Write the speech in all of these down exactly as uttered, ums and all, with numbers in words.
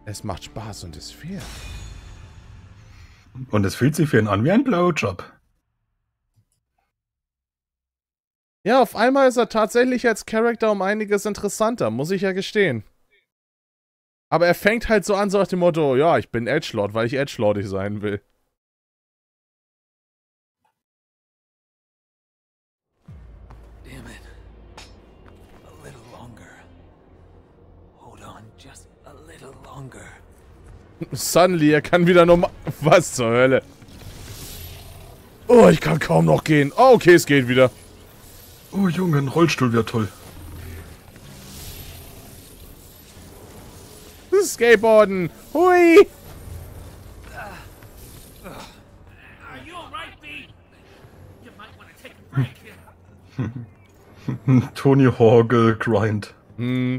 Es macht Spaß und ist fair. Und es fühlt sich für ihn an wie ein Blowjob. Ja, auf einmal ist er tatsächlich als Charakter um einiges interessanter, muss ich ja gestehen. Aber er fängt halt so an, so nach dem Motto, ja, ich bin Edgelord, weil ich Edgelordig sein will. Damn it. A little longer. Hold on just a little longer. Suddenly, er kann wieder normal... Was zur Hölle? Oh, ich kann kaum noch gehen. Oh, okay, es geht wieder. Oh Junge, ein Rollstuhl wäre toll. Skateboarden. Hui. Are you alright, B? You might want to take a break here. Tony Hawk äh, Grind. Hm.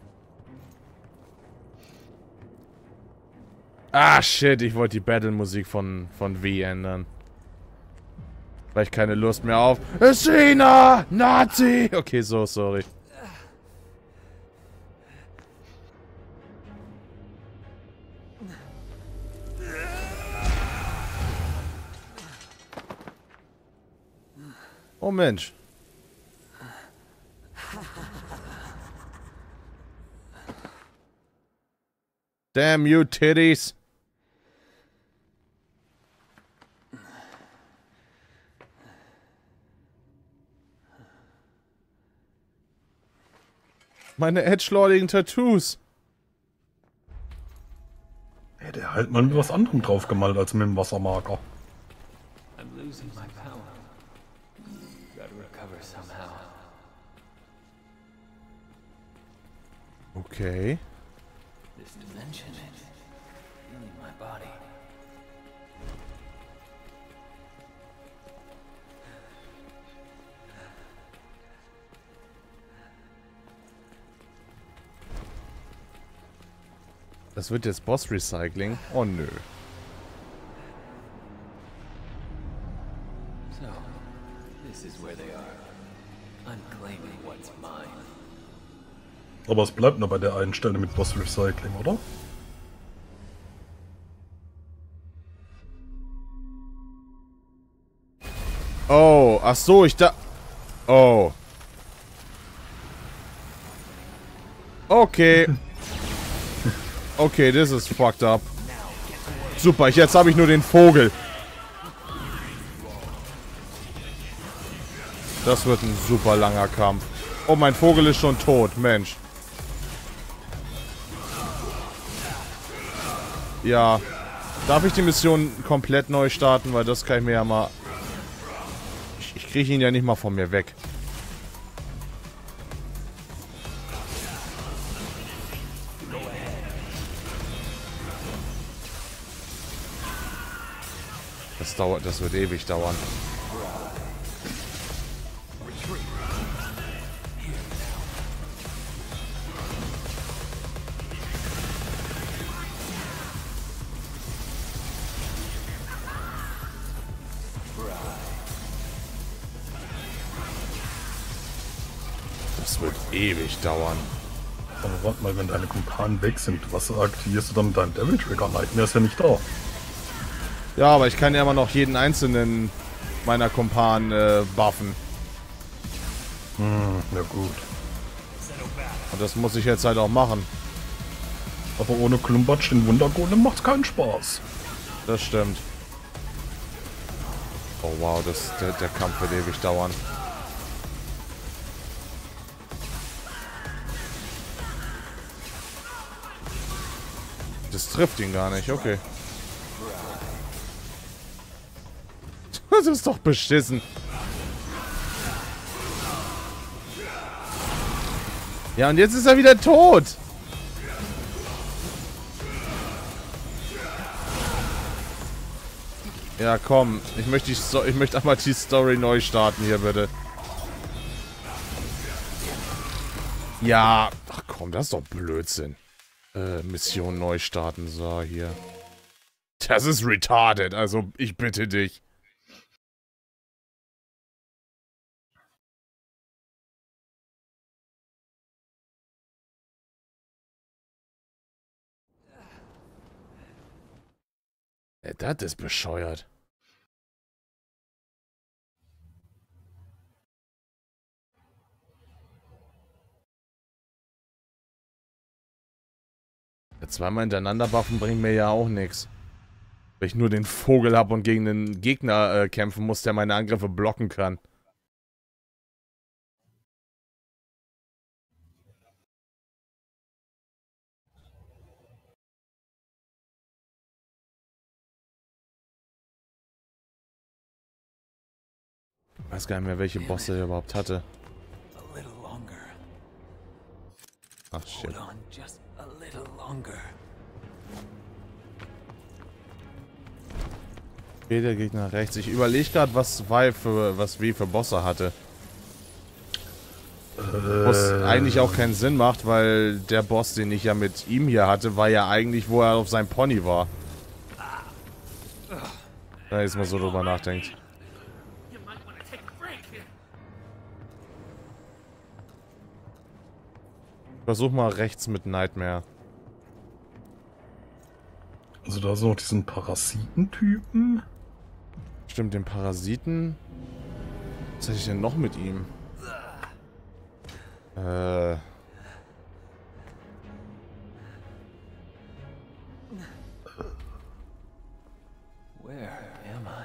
Ah, shit, ich wollte die Battle-Musik von, von V ändern. Vielleicht keine Lust mehr auf... China! Nazi! Okay, so, sorry. Oh Mensch. Damn you titties. Meine edgelordigen Tattoos. Hätte er halt mal mit was anderem drauf gemalt als mit dem Wassermarker. I'm losing my power. Gotta recover somehow. Okay. This dimension is feeling my body. Das wird jetzt Boss-Recycling. Oh nö. So, this is where they are. I'm claiming what's mine. Aber es bleibt nur bei der einen Stelle mit Boss Recycling, oder? Oh, ach so, ich da... Oh. Okay. Okay, this is fucked up. Super, ich, jetzt habe ich nur den Vogel. Das wird ein super langer Kampf. Oh, mein Vogel ist schon tot, Mensch. Ja. Darf ich die Mission komplett neu starten? Weil das kann ich mir ja mal... Ich, ich kriege ihn ja nicht mal von mir weg. Das dauert, das wird ewig dauern. Das wird ewig dauern. Aber warte mal, wenn deine Kumpanen weg sind, was aktivierst du dann mit deinem Devil Trigger? Nightmare ist ja nicht da. Ja, aber ich kann ja immer noch jeden einzelnen meiner Kumpanen äh, buffen. Hm, na gut. Und das muss ich jetzt halt auch machen. Aber ohne Klumbatsch den Wundergolem macht's keinen Spaß. Das stimmt. Oh wow, das, der, der Kampf wird ewig dauern. Das trifft ihn gar nicht, okay. Das ist doch beschissen. Ja, und jetzt ist er wieder tot. Ja, komm. Ich möchte, die Sto ich möchte einmal die Story neu starten hier, bitte. Ja. Ach komm, das ist doch Blödsinn. Äh, Mission neu starten. So, hier. Das ist retarded. Also, ich bitte dich. Ja, das ist bescheuert. Ja, zweimal hintereinander buffen bringt mir ja auch nichts. Wenn ich nur den Vogel habe und gegen einen Gegner äh, kämpfen muss, der meine Angriffe blocken kann. Ich weiß gar nicht mehr, welche Bosse er überhaupt hatte. A little longer. Ach, shit. Hold on just a little longer. Okay, der Gegner rechts. Ich überlege gerade, was Vi für, was V für Bosse hatte. Was Äh, eigentlich auch keinen Sinn macht, weil der Boss, den ich ja mit ihm hier hatte, war ja eigentlich, wo er auf seinem Pony war. Wenn jetzt mal so drüber nachdenkt. You might want to take a break here. Versuch mal rechts mit Nightmare. Also da ist noch diesen Parasitentypen. Stimmt, den Parasiten. Was hatte ich denn noch mit ihm? Äh. Where am I?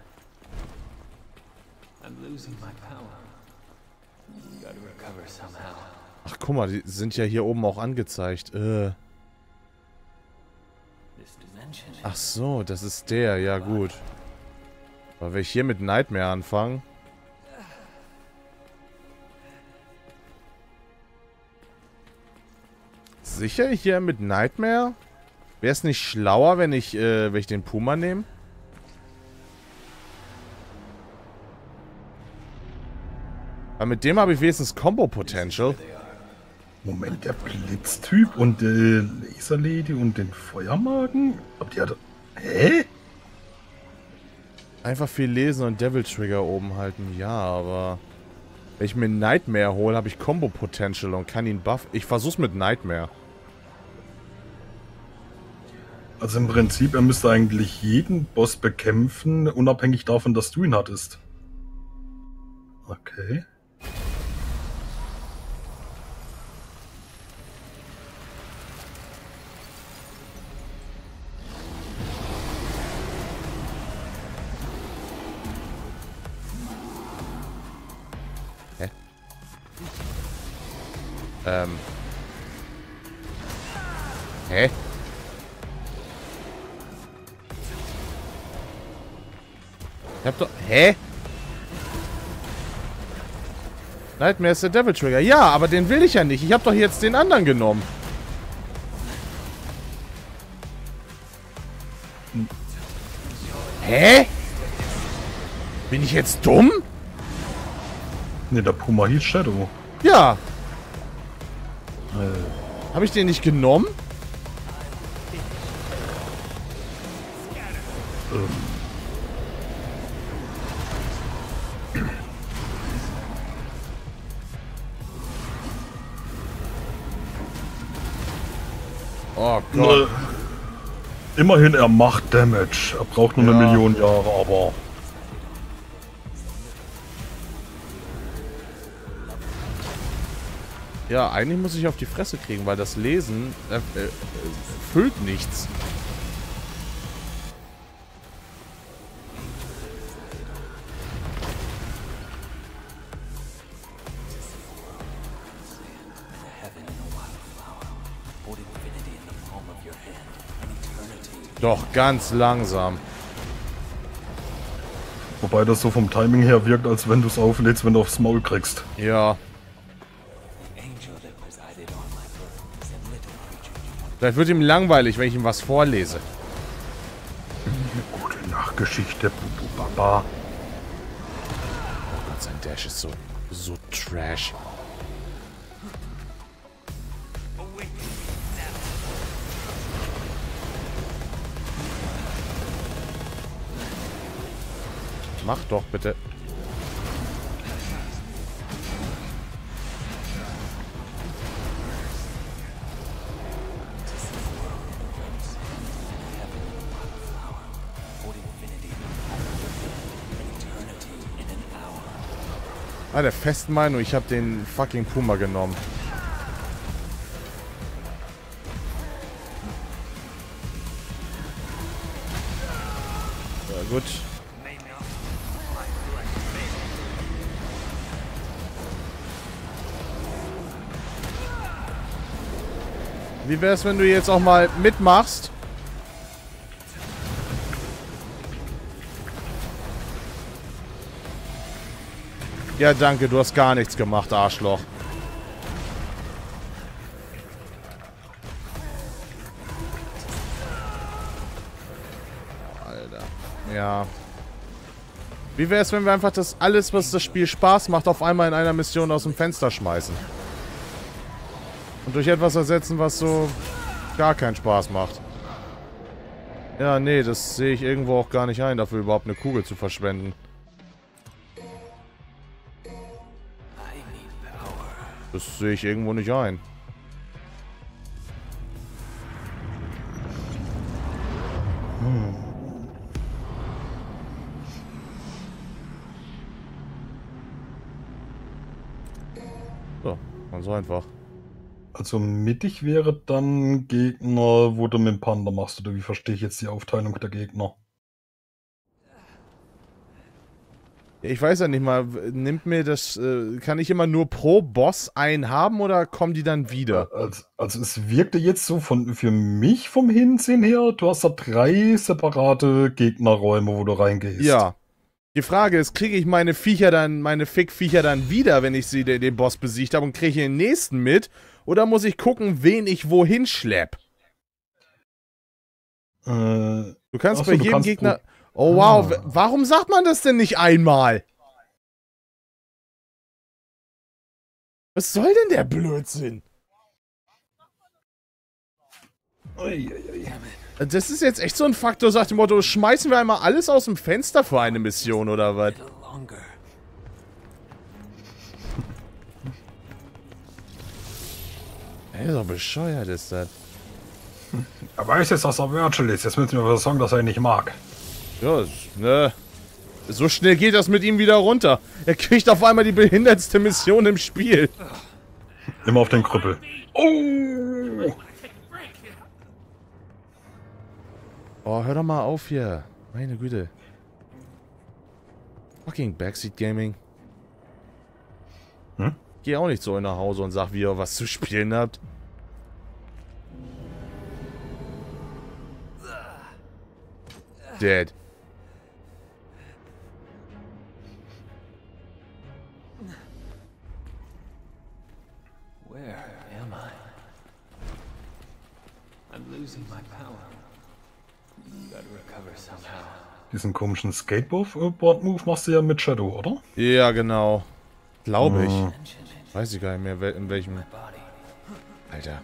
I'm losing my power. Gotta recover somehow. Ach, guck mal, die sind ja hier oben auch angezeigt. Äh. This dimension. Ach so, das ist der. Ja, gut. Aber wenn ich hier mit Nightmare anfange. Sicher hier mit Nightmare? Wäre es nicht schlauer, wenn ich, äh, wenn ich den Puma nehme? Weil mit dem habe ich wenigstens Combo-Potential. Moment, der Blitztyp und die Laserlady und den Feuermagen? Aber die hat... Hä? Einfach viel lesen und Devil Trigger oben halten. Ja, aber... Wenn ich mir Nightmare hole, habe ich Combo-Potential und kann ihn buffen. Ich versuch's mit Nightmare. Also im Prinzip, er müsste eigentlich jeden Boss bekämpfen, unabhängig davon, dass du ihn hattest. Okay. Hä? Ähm. Hä? Ich hab doch... Hä? Nightmare ist der Devil Trigger. Ja, aber den will ich ja nicht. Ich hab doch jetzt den anderen genommen. Hä? Bin ich jetzt dumm? Ne, der Puma hieß Shadow. Ja. Äh, Habe ich den nicht genommen? ähm. Oh Gott. Äh, immerhin, er macht Damage. Er braucht nur Ja. eine Million Jahre, aber... Ja, eigentlich muss ich auf die Fresse kriegen, weil das Lesen äh, äh, füllt nichts. Doch, ganz langsam. Wobei das so vom Timing her wirkt, als wenn du es auflädst, wenn du aufs Maul kriegst. Ja. Vielleicht wird ihm langweilig, wenn ich ihm was vorlese. Gute Nachgeschichte, Bubu Baba. Oh Gott, sein Dash ist so, so trash. Mach doch bitte. Ah, der festen Meinung, ich habe den fucking Puma genommen. Ja, gut. Wie wär's, wenn du jetzt auch mal mitmachst? Ja, danke, du hast gar nichts gemacht, Arschloch. Alter. Ja. Wie wär's, wenn wir einfach das alles, was das Spiel Spaß macht, auf einmal in einer Mission aus dem Fenster schmeißen? Und durch etwas ersetzen, was so gar keinen Spaß macht. Ja, nee, das sehe ich irgendwo auch gar nicht ein, dafür überhaupt eine Kugel zu verschwenden. Das sehe ich irgendwo nicht ein. Hm. So, ganz einfach. Also mittig wäre dann Gegner, wo du mit dem Panda machst, oder wie verstehe ich jetzt die Aufteilung der Gegner? Ich weiß ja nicht mal, nimmt mir das, äh, kann ich immer nur pro Boss einen haben oder kommen die dann wieder? Also, also es wirkte jetzt so von für mich vom Hinsehen her, du hast da drei separate Gegnerräume, wo du reingehst. Ja. Die Frage ist, kriege ich meine Viecher dann, meine Fick-Viecher dann wieder, wenn ich sie den, den Boss besiegt habe und kriege ich den nächsten mit? Oder muss ich gucken, wen ich wohin schlepp? Äh, du kannst achso, bei du jedem kannst Gegner... Oh wow, Ah. warum sagt man das denn nicht einmal? Was soll denn der Blödsinn? Ui, ui, ui. Das ist jetzt echt so ein Faktor, sagt dem Motto, schmeißen wir einmal alles aus dem Fenster für eine Mission oder was? Ey, so bescheuert ist das. Er weiß jetzt, dass er Virtual ist. Jetzt müssen wir aber sagen, dass er ihn nicht mag. Ja, ne. So schnell geht das mit ihm wieder runter. Er kriegt auf einmal die behindertste Mission im Spiel. Immer auf den Krüppel. Oh! Oh, hör doch mal auf hier. Meine Güte. Fucking Backseat Gaming. Hm? Geh auch nicht so nach Hause und sag, wie ihr was zu spielen habt. Dead. Where am I? I'm losing my power. Gotta recover somehow. Diesen komischen Skateboard-Move machst du ja mit Shadow, oder? Ja, genau. Glaube ich. Hm. Weiß ich gar nicht mehr, wel- in welchem... Body. Alter.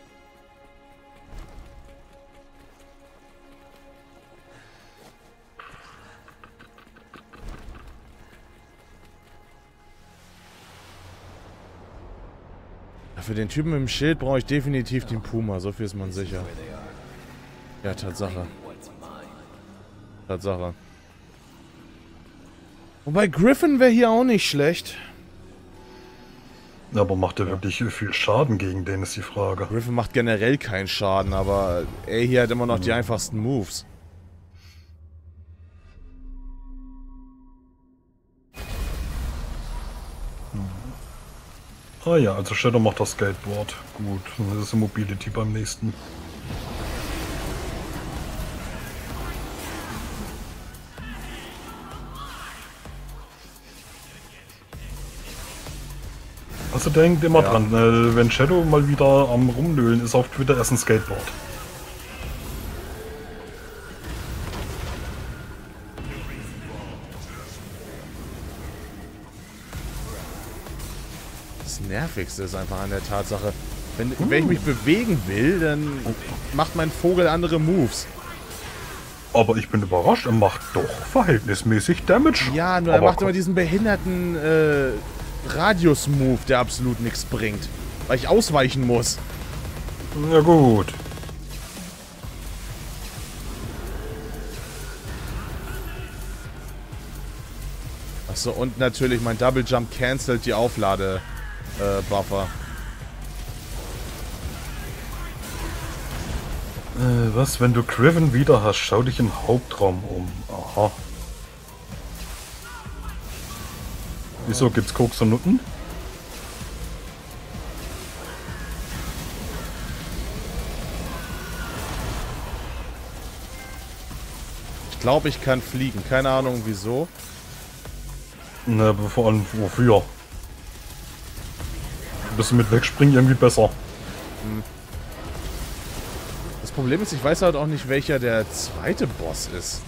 Für den Typen im Schild brauche ich definitiv den Puma, so viel ist man sicher. Ja, Tatsache. Tatsache. Wobei Griffin wäre hier auch nicht schlecht. Aber macht er wirklich viel Schaden gegen den, ist die Frage. Griffin macht generell keinen Schaden, aber er hier hat immer noch die einfachsten Moves. Ah ja, also Shadow macht das Skateboard. Gut, das ist Mobility beim nächsten. Also denkt immer Ja. dran, äh, wenn Shadow mal wieder am Rumnöhlen ist auf Twitter, erst ein Skateboard. Das Nervigste ist einfach an der Tatsache, wenn, wenn ich mich bewegen will, dann macht mein Vogel andere Moves. Aber ich bin überrascht, er macht doch verhältnismäßig Damage. Ja, nur er Aber macht komm, immer diesen behinderten äh, Radius-Move, der absolut nichts bringt. Weil ich ausweichen muss. Ja gut. Achso, und natürlich mein Double Jump cancelt die Auflade äh, Buffer. Äh, was, wenn du Griffin wieder hast, schau dich im Hauptraum um. Aha. Wieso, gibt's Koks und Nutten? Ich glaube, ich kann fliegen. Keine Ahnung, wieso. Na, vor allem wofür? Ein bisschen mit wegspringen irgendwie besser. Das Problem ist, ich weiß halt auch nicht, welcher der zweite Boss ist.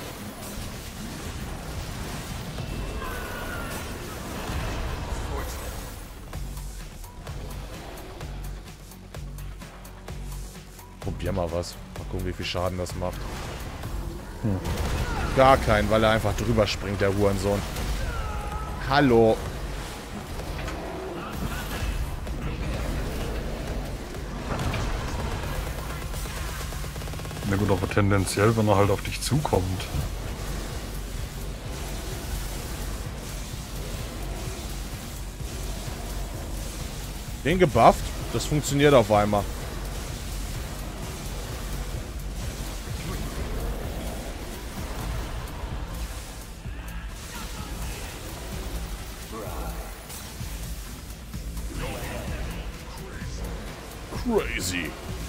Probier mal was. Mal gucken, wie viel Schaden das macht. Hm. Gar keinen, weil er einfach drüber springt, der Hurensohn. Hallo. Na gut, aber tendenziell, wenn er halt auf dich zukommt. Den gebufft, das funktioniert auf einmal. Crazy.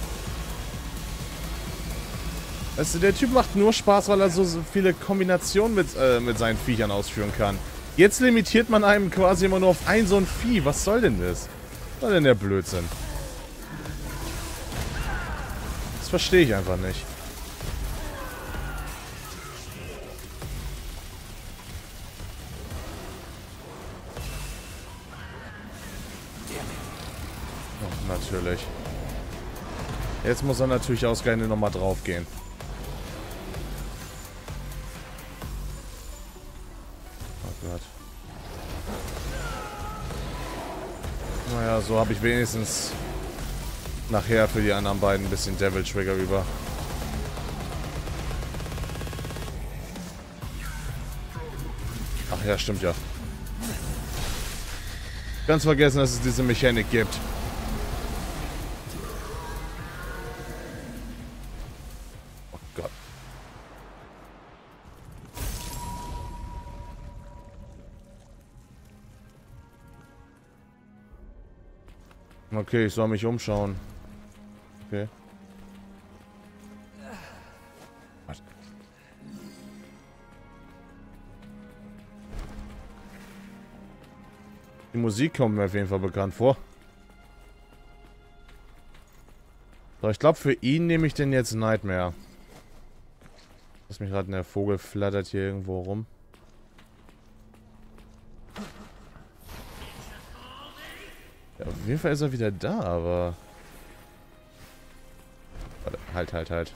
Weißt du, der Typ macht nur Spaß, weil er so viele Kombinationen mit, äh, mit seinen Viechern ausführen kann. Jetzt limitiert man einem quasi immer nur auf ein so ein Vieh. Was soll denn das? Was soll denn der Blödsinn? Das verstehe ich einfach nicht. Oh, natürlich. Jetzt muss er natürlich ausgerechnet nochmal drauf gehen. Oh Gott. Naja, so habe ich wenigstens nachher für die anderen beiden ein bisschen Devil Trigger über. Ach ja, stimmt ja. Ganz vergessen, dass es diese Mechanik gibt. Oh Gott. Okay, ich soll mich umschauen. Okay. Was? Die Musik kommt mir auf jeden Fall bekannt vor. So, ich glaube, für ihn nehme ich den jetzt Nightmare. Lass mich gerade, der Vogel flattert hier irgendwo rum. Ja, auf jeden Fall ist er wieder da, aber... Warte, halt, halt, halt.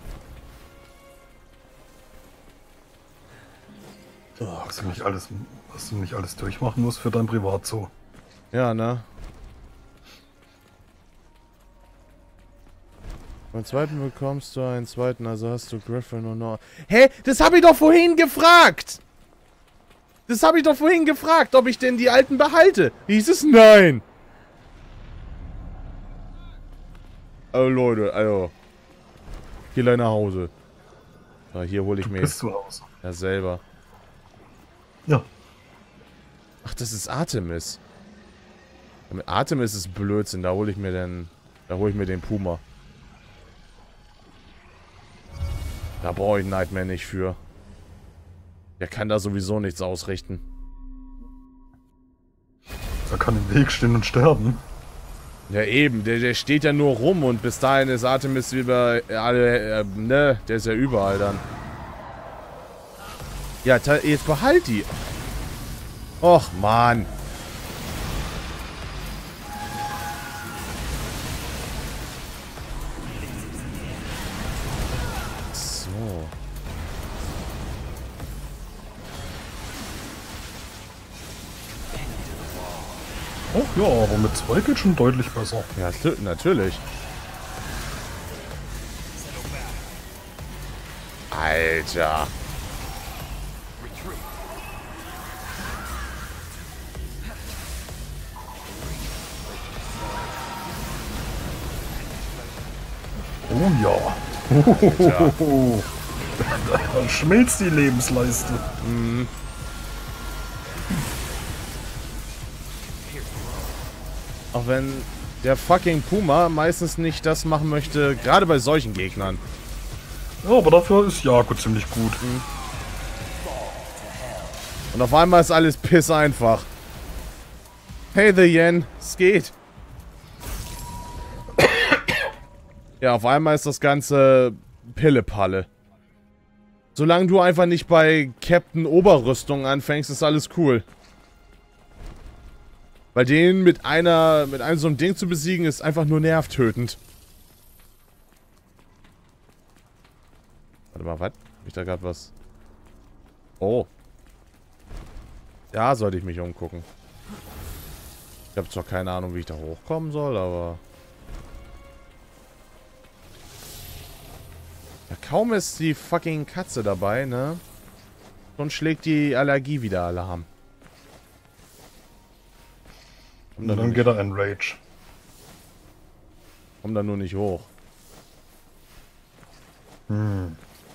Oh, was, du nicht alles, was du nicht alles durchmachen musst für dein Privatzoo. Ja, ne? Beim zweiten bekommst du einen zweiten, also hast du Griffin und noch... Hä? Das habe ich doch vorhin gefragt! Das habe ich doch vorhin gefragt, ob ich denn die alten behalte. Hieß es nein! Oh Leute, also... Geh gleich nach Hause. Ja, hier hole ich Du mir... bist zu Hause. Ja, selber. Ja. Ach, das ist Artemis. Mit Artemis ist Blödsinn, da hole ich mir den... Da hole ich mir den Puma. Da brauche ich Nightmare nicht für. Der kann da sowieso nichts ausrichten. Er kann im Weg stehen und sterben. Ja eben, der, der steht ja nur rum und bis dahin ist Artemis über alle, äh, ne, der ist ja überall dann. Ja, jetzt behalt die. Och, Mann. So. Ach ja, aber mit zwei geht schon deutlich besser. Ja, natürlich. Alter. Oh ja. Tja. Da schmilzt die Lebensleiste. Mhm. Auch wenn der fucking Puma meistens nicht das machen möchte, gerade bei solchen Gegnern. Ja, aber dafür ist Jaco ziemlich gut. Mhm. Und auf einmal ist alles piss einfach. Hey, The Yen, es geht. Ja, auf einmal ist das Ganze Pillepalle. Solange du einfach nicht bei Captain Oberrüstung anfängst, ist alles cool. Weil den mit einer, mit einem so einem Ding zu besiegen, ist einfach nur nervtötend. Warte mal, was? Hab ich da gerade was? Oh. Da sollte ich mich umgucken. Ich habe zwar keine Ahnung, wie ich da hochkommen soll, aber... Ja, kaum ist die fucking Katze dabei, ne? Schon schlägt die Allergie wieder Alarm. Und dann geht er in Rage. Komm da nur nicht hoch. Hm.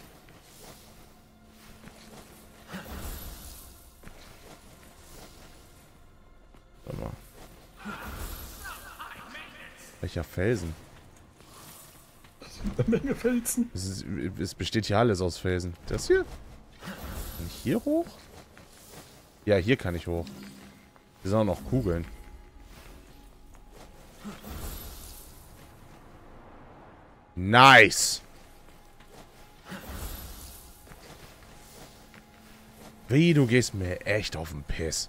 Warte mal. Welcher Felsen? Das sind eine Menge Felsen. Es, ist, es besteht hier alles aus Felsen. Das hier? Kann ich hier hoch? Ja, hier kann ich hoch. Hier sind auch noch Kugeln. Nice! Wie, du gehst mir echt auf den Piss.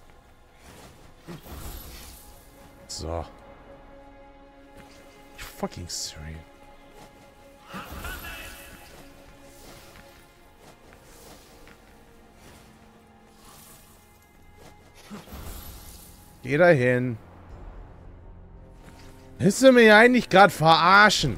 So. You fucking serious. Geh da hin. Willst du mich eigentlich gerade verarschen?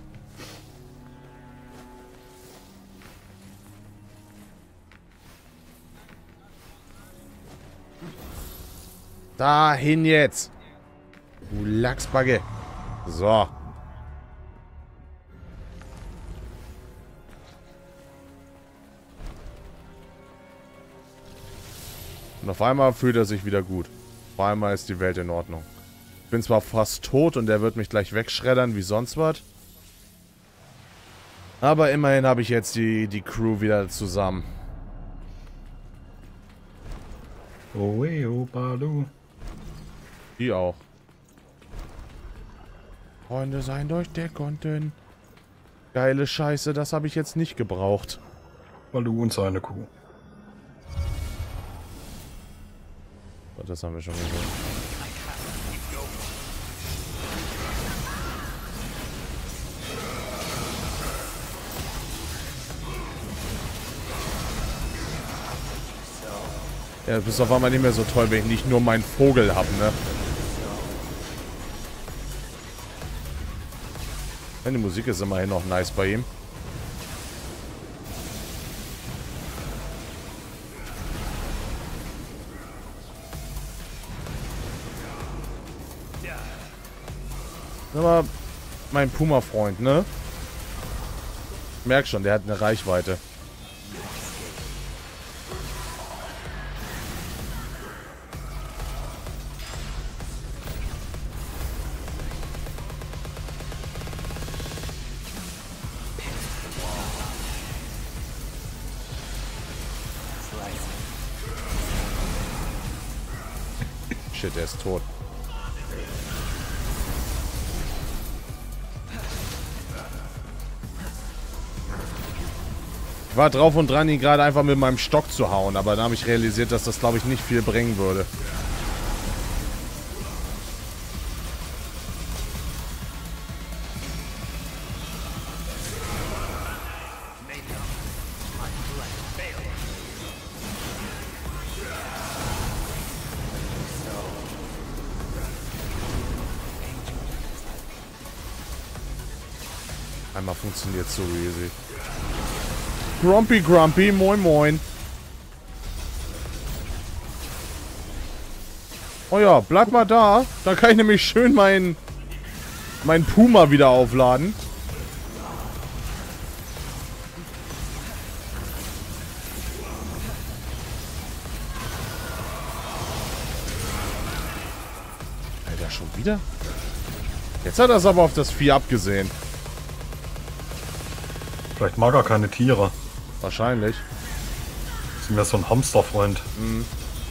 Dahin jetzt. Du Lachsbagge. So. Und auf einmal fühlt er sich wieder gut. Auf einmal ist die Welt in Ordnung. Ich bin zwar fast tot und der wird mich gleich wegschreddern wie sonst was. Aber immerhin habe ich jetzt die, die Crew wieder zusammen. Oh, hey, oh, Balu. Die auch. Freunde sein durch dick und dünn. Geile Scheiße, das habe ich jetzt nicht gebraucht. Balu und seine Kuh. Das haben wir schon gesehen. Ja, das ist auf einmal nicht mehr so toll, wenn ich nicht nur meinen Vogel habe, ne? Ja, die Musik ist immerhin noch nice bei ihm. Aber mein Puma-Freund, ne? Ich merk schon, der hat eine Reichweite. Shit, er ist tot. Ich war drauf und dran, ihn gerade einfach mit meinem Stock zu hauen, aber dann habe ich realisiert, dass das, glaube ich, nicht viel bringen würde. Einmal funktioniert so easy. Grumpy Grumpy, moin moin. Oh ja, bleib mal da. Dann kann ich nämlich schön meinen mein Puma wieder aufladen. wieder? Jetzt hat er es aber auf das Vieh abgesehen. Vielleicht mag er keine Tiere. Wahrscheinlich. Ist mir so ein Hamsterfreund. Mhm.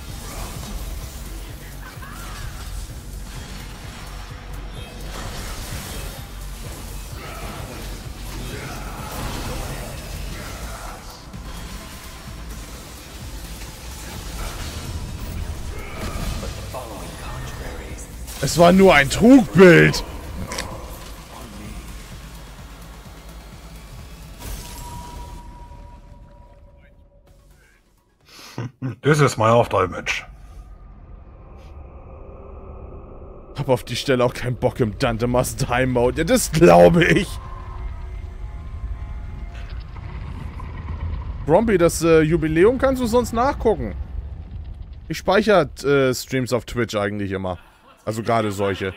Es war nur ein Trugbild. This is my after image. Hab auf die Stelle auch keinen Bock im Dante Must Die Mode. Ja, das glaube ich. Grumpy, das äh, Jubiläum kannst du sonst nachgucken. Ich speichere äh, Streams auf Twitch eigentlich immer. Also gerade solche.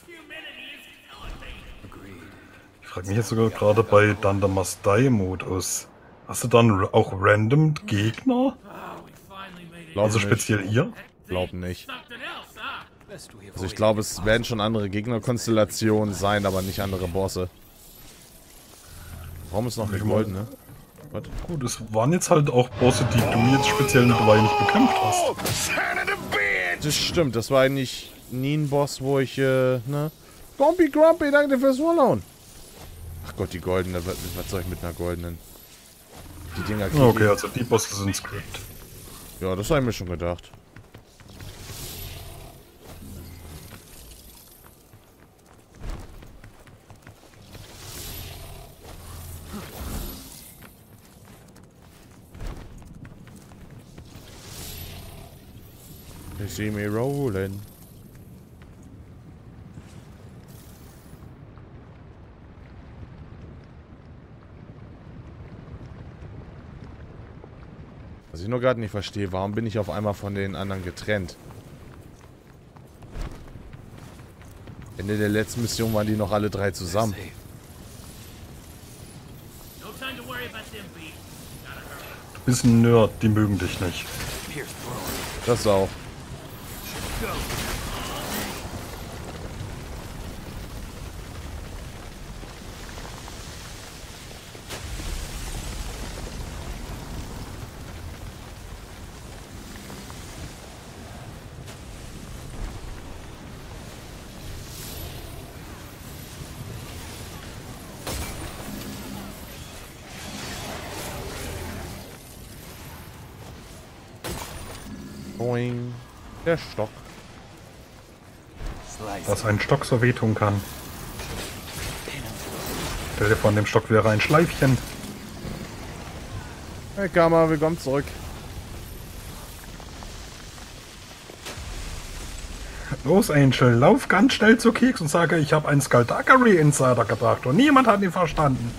Ich frage mich jetzt sogar gerade bei Dante Must Die Modus. Hast du dann auch random Gegner? Glaub Also nicht. speziell ihr? Glaub nicht. Also ich glaube, es werden schon andere Gegnerkonstellationen sein, aber nicht andere Bosse. Warum ist noch nicht golden, ne? Was? Gut, es waren jetzt halt auch Bosse, die du jetzt speziell mittlerweile nicht bekämpft hast. Das stimmt, das war eigentlich nie ein Boss, wo ich, äh, ne? Grumpy Grumpy, danke fürs Wallhauen. Ach Gott, die goldene, was, was soll ich mit einer goldenen? Die Dinger kriegen. Okay, also die Bosse sind Script. Ja, das habe ich mir schon gedacht. You see me rolling. Was ich nur gerade nicht verstehe, warum bin ich auf einmal von den anderen getrennt? Ende der letzten Mission waren die noch alle drei zusammen. Du bist ein Nerd, die mögen dich nicht. Das auch. Boing. Der Stock. Dass ein Stock so wehtun kann. Stell dir vor, an dem Stock wäre ein Schleifchen. Hey Karma, willkommen zurück. Los, Angel, lauf ganz schnell zu Keks und sage, ich habe einen Skullduggery Insider gebracht und niemand hat ihn verstanden.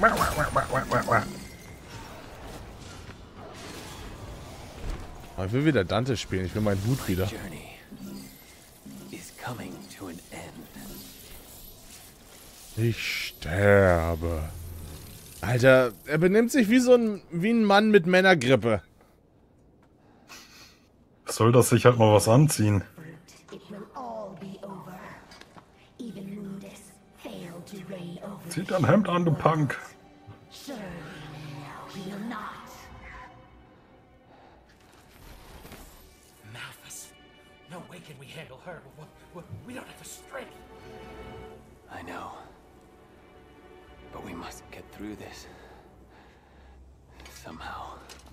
Ich will wieder Dante spielen, ich will meinen Hut wieder. Ich sterbe. Alter, er benimmt sich wie so ein, wie ein Mann mit Männergrippe. Soll das sich halt mal was anziehen? Zieh dein Hemd an, du Punk. No way can we handle her. We, we don't have the strength. I know. But we must get through this. Somehow.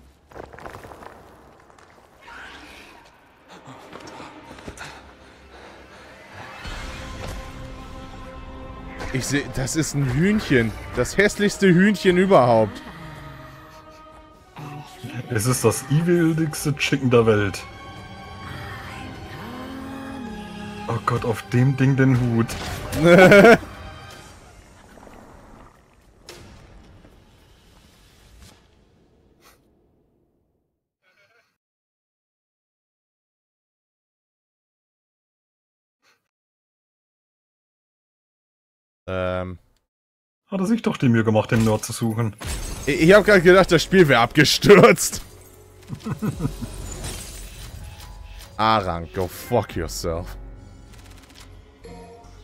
Ich sehe, das ist ein Hühnchen. Das hässlichste Hühnchen überhaupt. Es ist das eviligste Chicken der Welt. Oh Gott, auf dem Ding den Hut. ähm. Hat er sich doch die Mühe gemacht, den Nerd zu suchen. Ich, ich habe gerade gedacht, das Spiel wäre abgestürzt. Arang, go fuck yourself.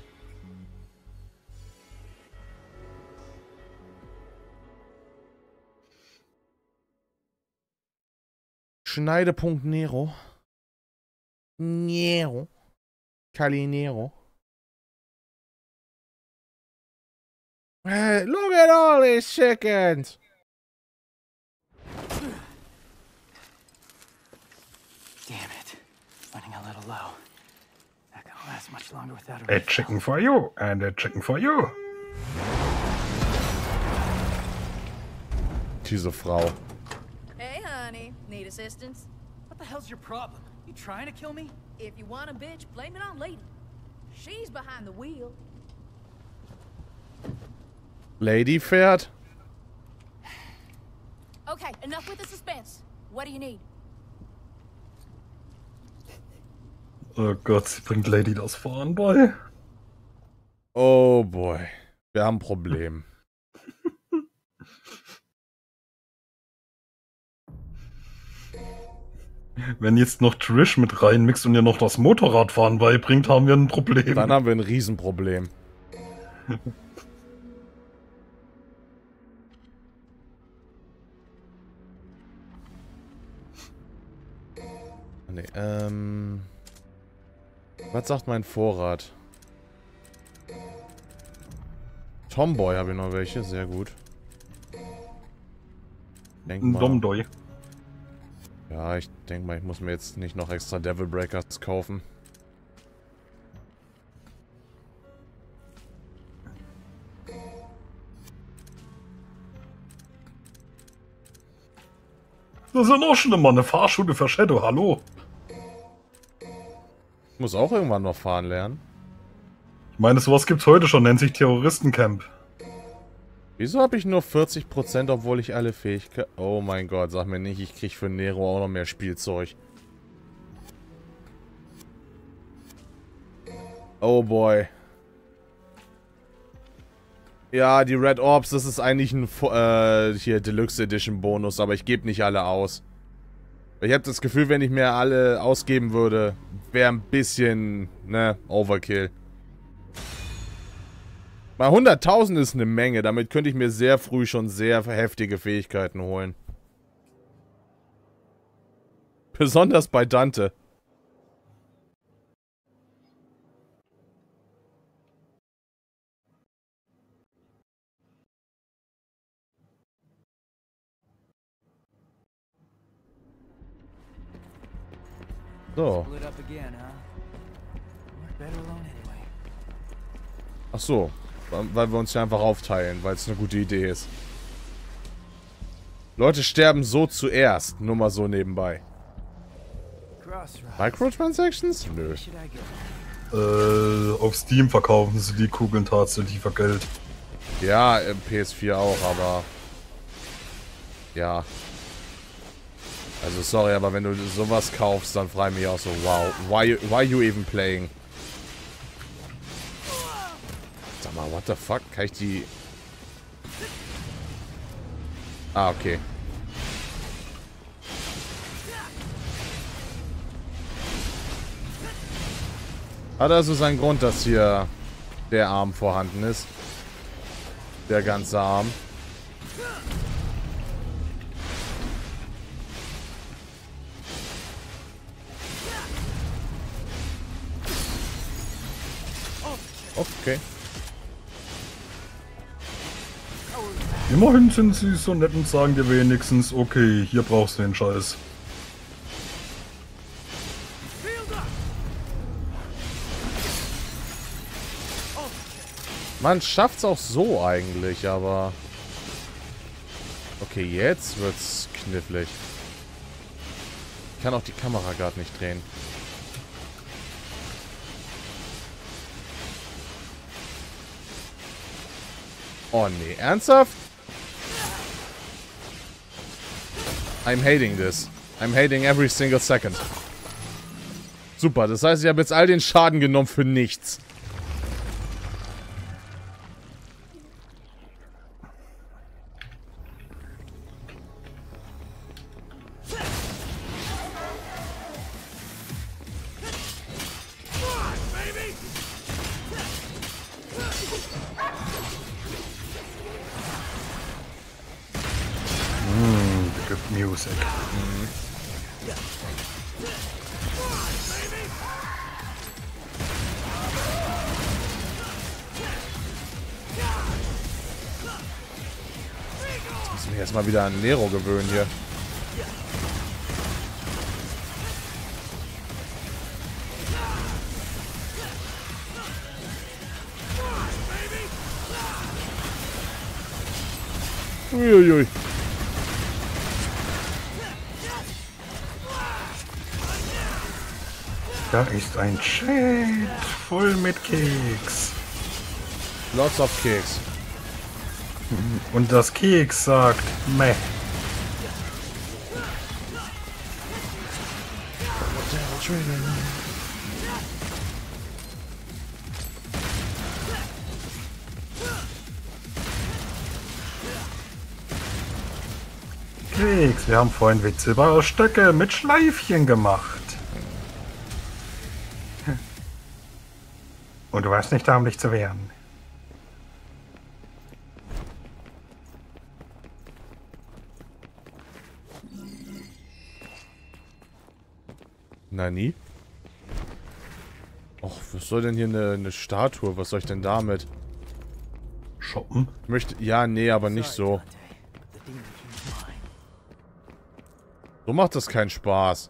Schneidepunkt Nero. Nero. Calinero. Hey, look at all these chickens. Damn it. Running a little low. Not gonna last much longer without A a chicken for you and a chicken for you. Diese Frau. Hey, honey. Need assistance? What the hell's your problem? You trying to kill me? If you want a bitch, blame it on Lady. She's behind the wheel. Lady fährt. Okay, enough with the suspense. What do you need? Oh Gott, sie bringt Lady das Fahren bei. Oh boy. Wir haben ein Problem. Wenn jetzt noch Trish mit reinmixt und ihr noch das Motorradfahren beibringt, haben wir ein Problem. Dann haben wir ein Riesenproblem. Nee, ähm... Was sagt mein Vorrat? Tomboy habe ich noch welche, sehr gut. Denk Ein mal, Domdoi. ja, ich denke mal, ich muss mir jetzt nicht noch extra Devil Breakers kaufen. Das ist ja noch schlimmer, eine Fahrschule für Shadow, hallo. Ich muss auch irgendwann noch fahren lernen. Ich meine, sowas gibt's heute schon, nennt sich Terroristencamp. Wieso habe ich nur vierzig Prozent, obwohl ich alle Fähigkeiten... Oh mein Gott, sag mir nicht, ich krieg für Nero auch noch mehr Spielzeug. Oh boy. Ja, die Red Orbs, das ist eigentlich ein äh, hier Deluxe Edition Bonus, aber ich gebe nicht alle aus. Ich habe das Gefühl, wenn ich mir alle ausgeben würde, wäre ein bisschen, ne, Overkill. Bei hunderttausend ist eine Menge, damit könnte ich mir sehr früh schon sehr heftige Fähigkeiten holen. Besonders bei Dante. So. Split up again, huh? We're better alone anyway. Ach so. Weil wir uns ja einfach aufteilen, weil es eine gute Idee ist. Leute sterben so zuerst. Nur mal so nebenbei. Crossroads. Microtransactions? Nö. Where should I go? Äh, auf Steam verkaufen sie die Kugeln tatsächlich für Geld. Ja, im P S vier auch, aber... Ja. Also sorry, aber wenn du sowas kaufst, dann frage ich mich auch so, wow, why, why you even playing? Sag mal, what the fuck? Kann ich die... Ah, okay. Hat also seinen Grund, dass hier der Arm vorhanden ist. Der ganze Arm. Okay. Immerhin sind sie so nett und sagen dir wenigstens, okay, hier brauchst du den Scheiß. Man schafft's auch so eigentlich, aber... Okay, jetzt wird's knifflig. Ich kann auch die Kamera gerade nicht drehen. Oh nee, ernsthaft? I'm hating this. I'm hating every single second. Super, das heißt, ich habe jetzt all den Schaden genommen für nichts. Music. Jetzt muss ich mich erstmal wieder an Nero gewöhnen hier. Uiuiui. Da ist ein Chat voll mit Keks. Lots of Keks. Und das Keks sagt meh. Keks, wir haben vorhin Witze über Stöcke mit Schleifchen gemacht. Und du weißt nicht, dämlich zu wehren. Nani? Och, was soll denn hier eine, eine Statue? Was soll ich denn damit? Shoppen? Ich möchte... Ja, nee, aber nicht so. So macht das keinen Spaß.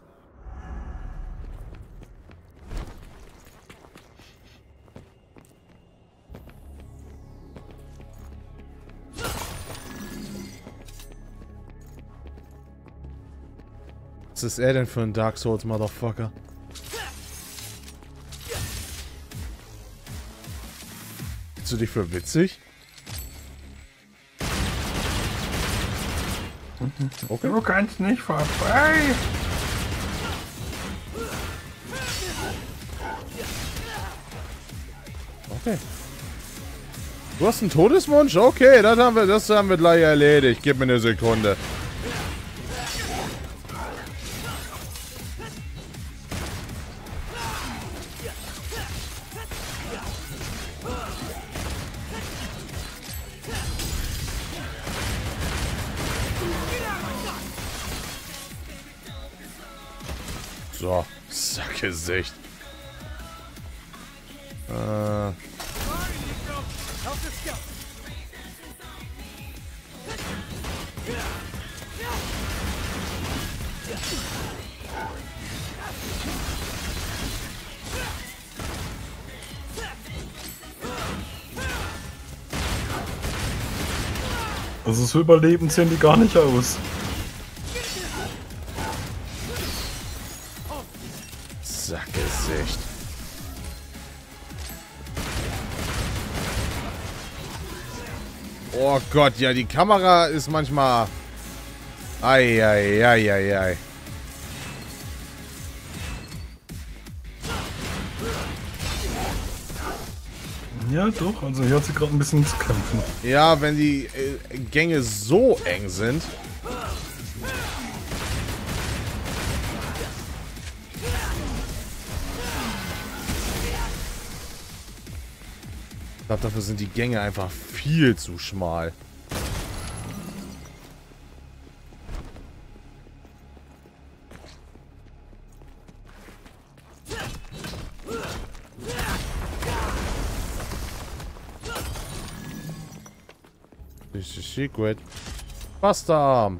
Was ist er denn für ein Dark Souls Motherfucker? Hältst du dich für witzig? Okay. Du kannst nicht vorbei. Okay. Du hast einen Todeswunsch? Okay, das haben wir, das haben wir gleich erledigt. Gib mir eine Sekunde. So, Sackgesicht. Äh. Also so überlebend sehen die gar nicht aus. Sackgesicht. Oh Gott, ja, die Kamera ist manchmal... Eieieiei. Ja, doch. Also hier hat sie gerade ein bisschen zu kämpfen. Ja, wenn die äh, Gänge so eng sind. Ich glaube, dafür sind die Gänge einfach viel zu schmal. This is secret. Buster-Arm.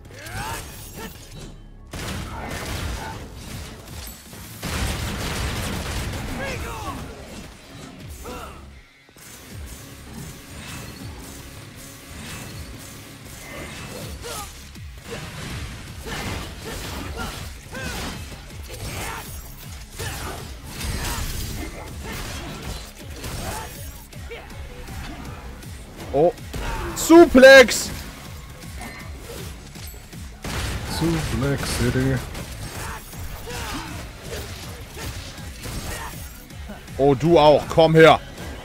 Oh. Suplex! Suplex City. Oh, du auch. Komm her.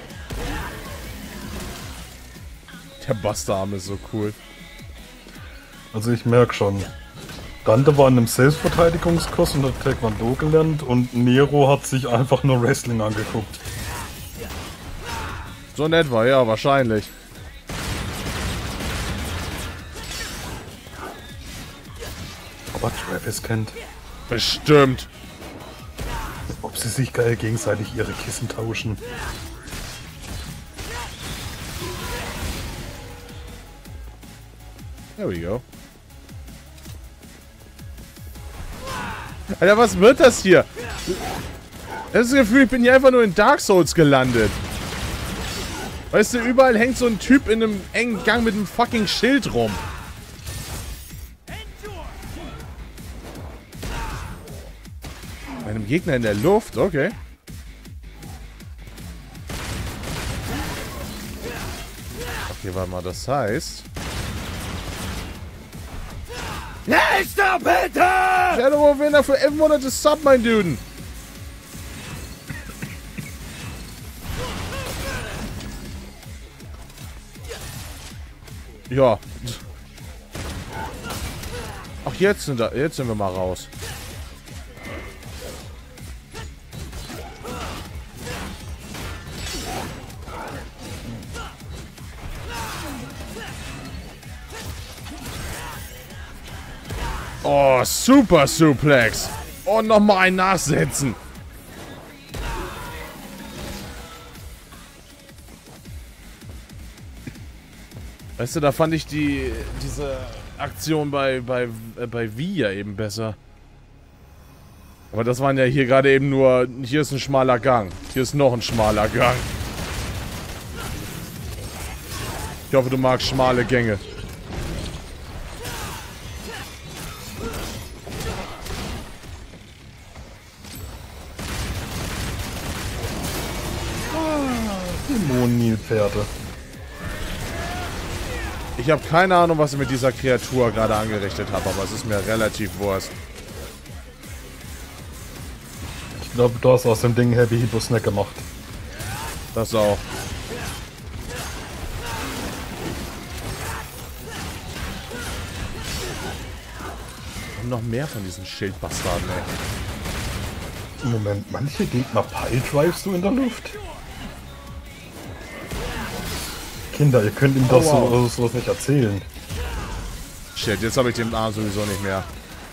Der Buster-Arm ist so cool. Also ich merke schon. Dante war in einem Selbstverteidigungskurs und hat Taekwondo gelernt und Nero hat sich einfach nur Wrestling angeguckt. So in etwa, ja, wahrscheinlich. Aber Travis kennt. Bestimmt. Ob sie sich geil gegenseitig ihre Kissen tauschen. There we go. Alter, was wird das hier? Das ist das Gefühl, ich bin hier einfach nur in Dark Souls gelandet. Weißt du, überall hängt so ein Typ in einem engen Gang mit einem fucking Schild rum. Bei einem Gegner in der Luft, okay. Okay, warte mal, das heißt... Nächster bitte! Shadow Winner für elf Monate Sub, mein Duden. Ja. Ach, jetzt sind, da, jetzt sind wir mal raus. Oh, Super Suplex. Und nochmal ein nachsetzen. Weißt du, da fand ich die diese Aktion bei, bei, äh, bei Wii ja eben besser. Aber das waren ja hier gerade eben nur... Hier ist ein schmaler Gang. Hier ist noch ein schmaler Gang. Ich hoffe, du magst schmale Gänge. Dämonenpferde. Ich habe keine Ahnung, was ich mit dieser Kreatur gerade angerichtet habe, aber es ist mir relativ Wurst. Ich glaube, du hast aus dem Ding Heavy Hippo Snack gemacht. Das auch. Und noch mehr von diesen Schildbastarden, ey. Moment, manche Gegner piledrivest du in der Luft? Kinder, ihr könnt ihm das Oh, wow. so, sowas nicht erzählen. Shit, jetzt habe ich den A sowieso nicht mehr.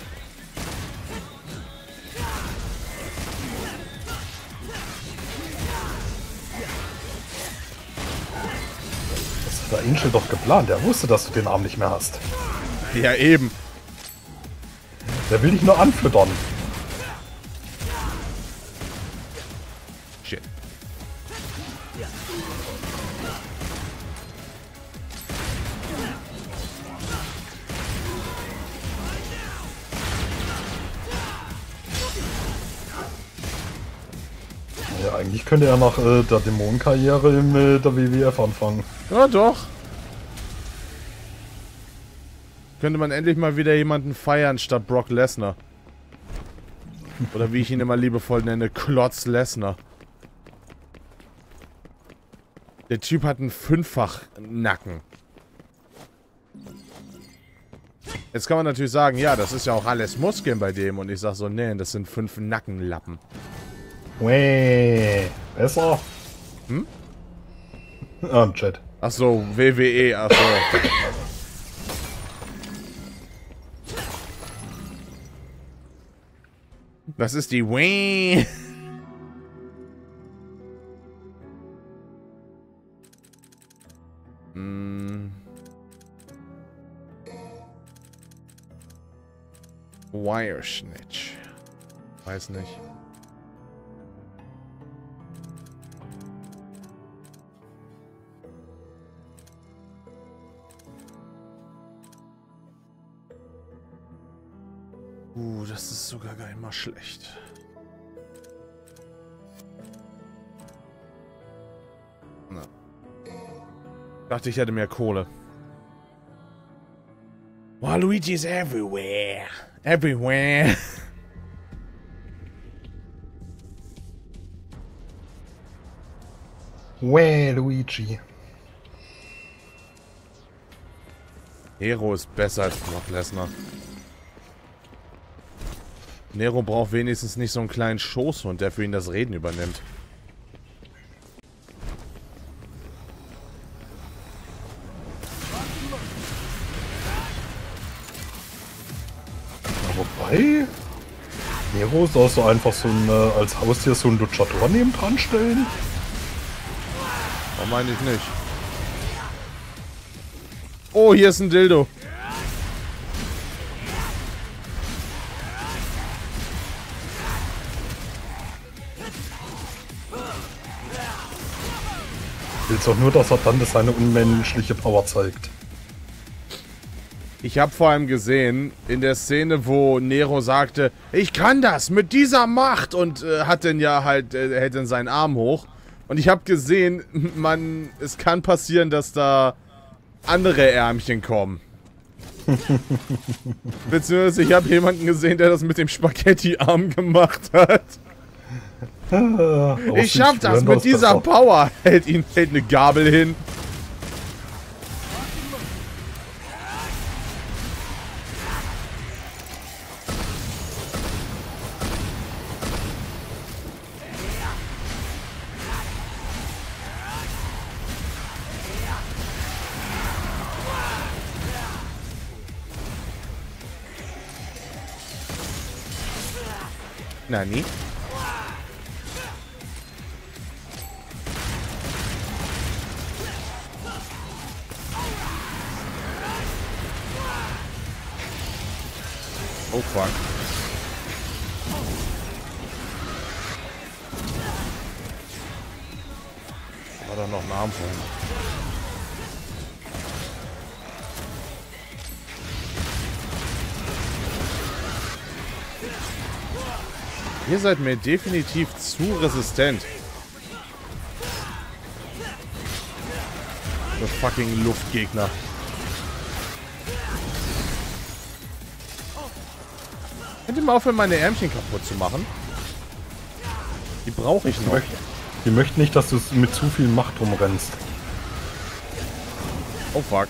Das hat der Angel doch geplant. Der wusste, dass du den Arm nicht mehr hast. Ja, eben. Der will dich nur anfüttern. Shit. Ja, eigentlich könnte er nach äh, der Dämonenkarriere in äh, der W W F anfangen. Ja, doch. Könnte man endlich mal wieder jemanden feiern statt Brock Lesnar. Oder wie ich ihn immer liebevoll nenne, Klotz Lesnar. Der Typ hat einen Fünffach-Nacken. Jetzt kann man natürlich sagen, ja, das ist ja auch alles Muskeln bei dem. Und ich sag so, nee, das sind fünf Nackenlappen. Weh, besser? Hm? Ah, im Chat. Ach so, W W E, ach so. Das ist die Wii. hm. Wire Snitch. Weiß nicht. Uh, das ist sogar gar nicht mal schlecht. Na. Dachte, ich hätte mehr Kohle. Wow, Luigi is everywhere. Everywhere. Weh, Luigi. Nero ist besser als Brock Lesnar. Nero braucht wenigstens nicht so einen kleinen Schoßhund, der für ihn das Reden übernimmt. Wobei... Nero soll so einfach so ein, äh, als Haustier so einen Luchador neben dran stellen. Oh, meine ich nicht. Oh, hier ist ein Dildo. Willst doch nur, dass er dann seine unmenschliche Power zeigt. Ich habe vor allem gesehen, in der Szene, wo Nero sagte, ich kann das mit dieser Macht und äh, hat dann ja halt, äh, hält dann seinen Arm hoch. Und ich habe gesehen, man, es kann passieren, dass da andere Ärmchen kommen. Beziehungsweise ich habe jemanden gesehen, der das mit dem Spaghetti-Arm gemacht hat. Ich schaff das mit dieser Power. Hält ihn, hält eine Gabel hin. Nani? Oh fuck. War da noch ein Arm vorhin? Ihr seid mir definitiv zu resistent. Der fucking Luftgegner. Könnt ihr mal aufhören, meine Ärmchen kaputt zu machen? Die brauche ich noch. Die, die möchten nicht, dass du mit zu viel Macht rumrennst. Oh fuck.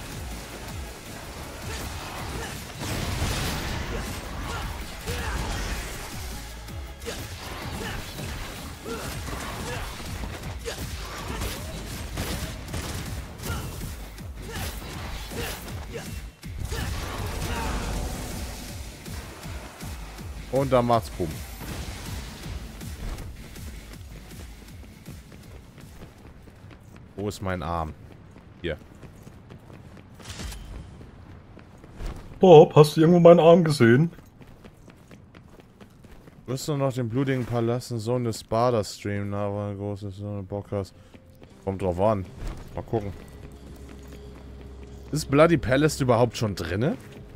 Und dann macht's bumm. Wo ist mein Arm? Hier. Bob, hast du irgendwo meinen Arm gesehen? Wirst du noch den blutigen Palast und Sohn des Sparda streamen, aber ein großes so eine Bock hast. Kommt drauf an. Mal gucken. Ist Bloody Palace überhaupt schon drinne?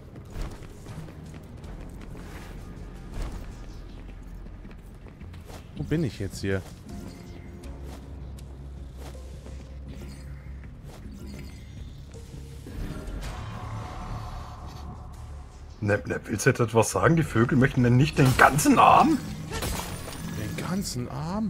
Wo bin ich jetzt hier? Nep, Nep, willst du jetzt etwas sagen? Die Vögel möchten denn nicht den ganzen Arm? Den ganzen Arm?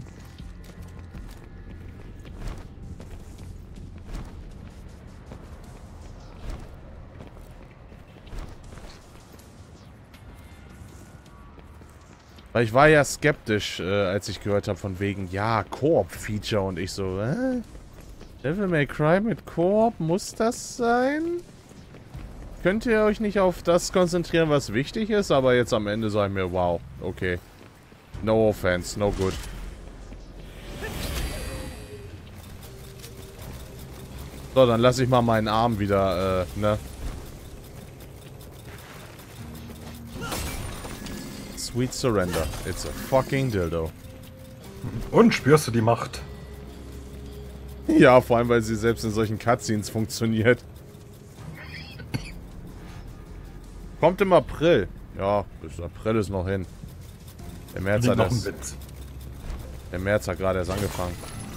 Weil ich war ja skeptisch, äh, als ich gehört habe von wegen, ja, Koop-Feature und ich so, äh? Devil May Cry mit Koop, muss das sein? Könnt ihr euch nicht auf das konzentrieren, was wichtig ist? Aber jetzt am Ende sage ich mir, wow, okay. No offense, no good. So, dann lasse ich mal meinen Arm wieder, äh, ne? Sweet surrender. It's a fucking dildo. Und spürst du die Macht? Ja, vor allem, weil sie selbst in solchen Cutscenes funktioniert. Kommt im April. Ja, bis April ist noch hin. Der März hat noch ein erst, Witz. Der März hat gerade erst angefangen.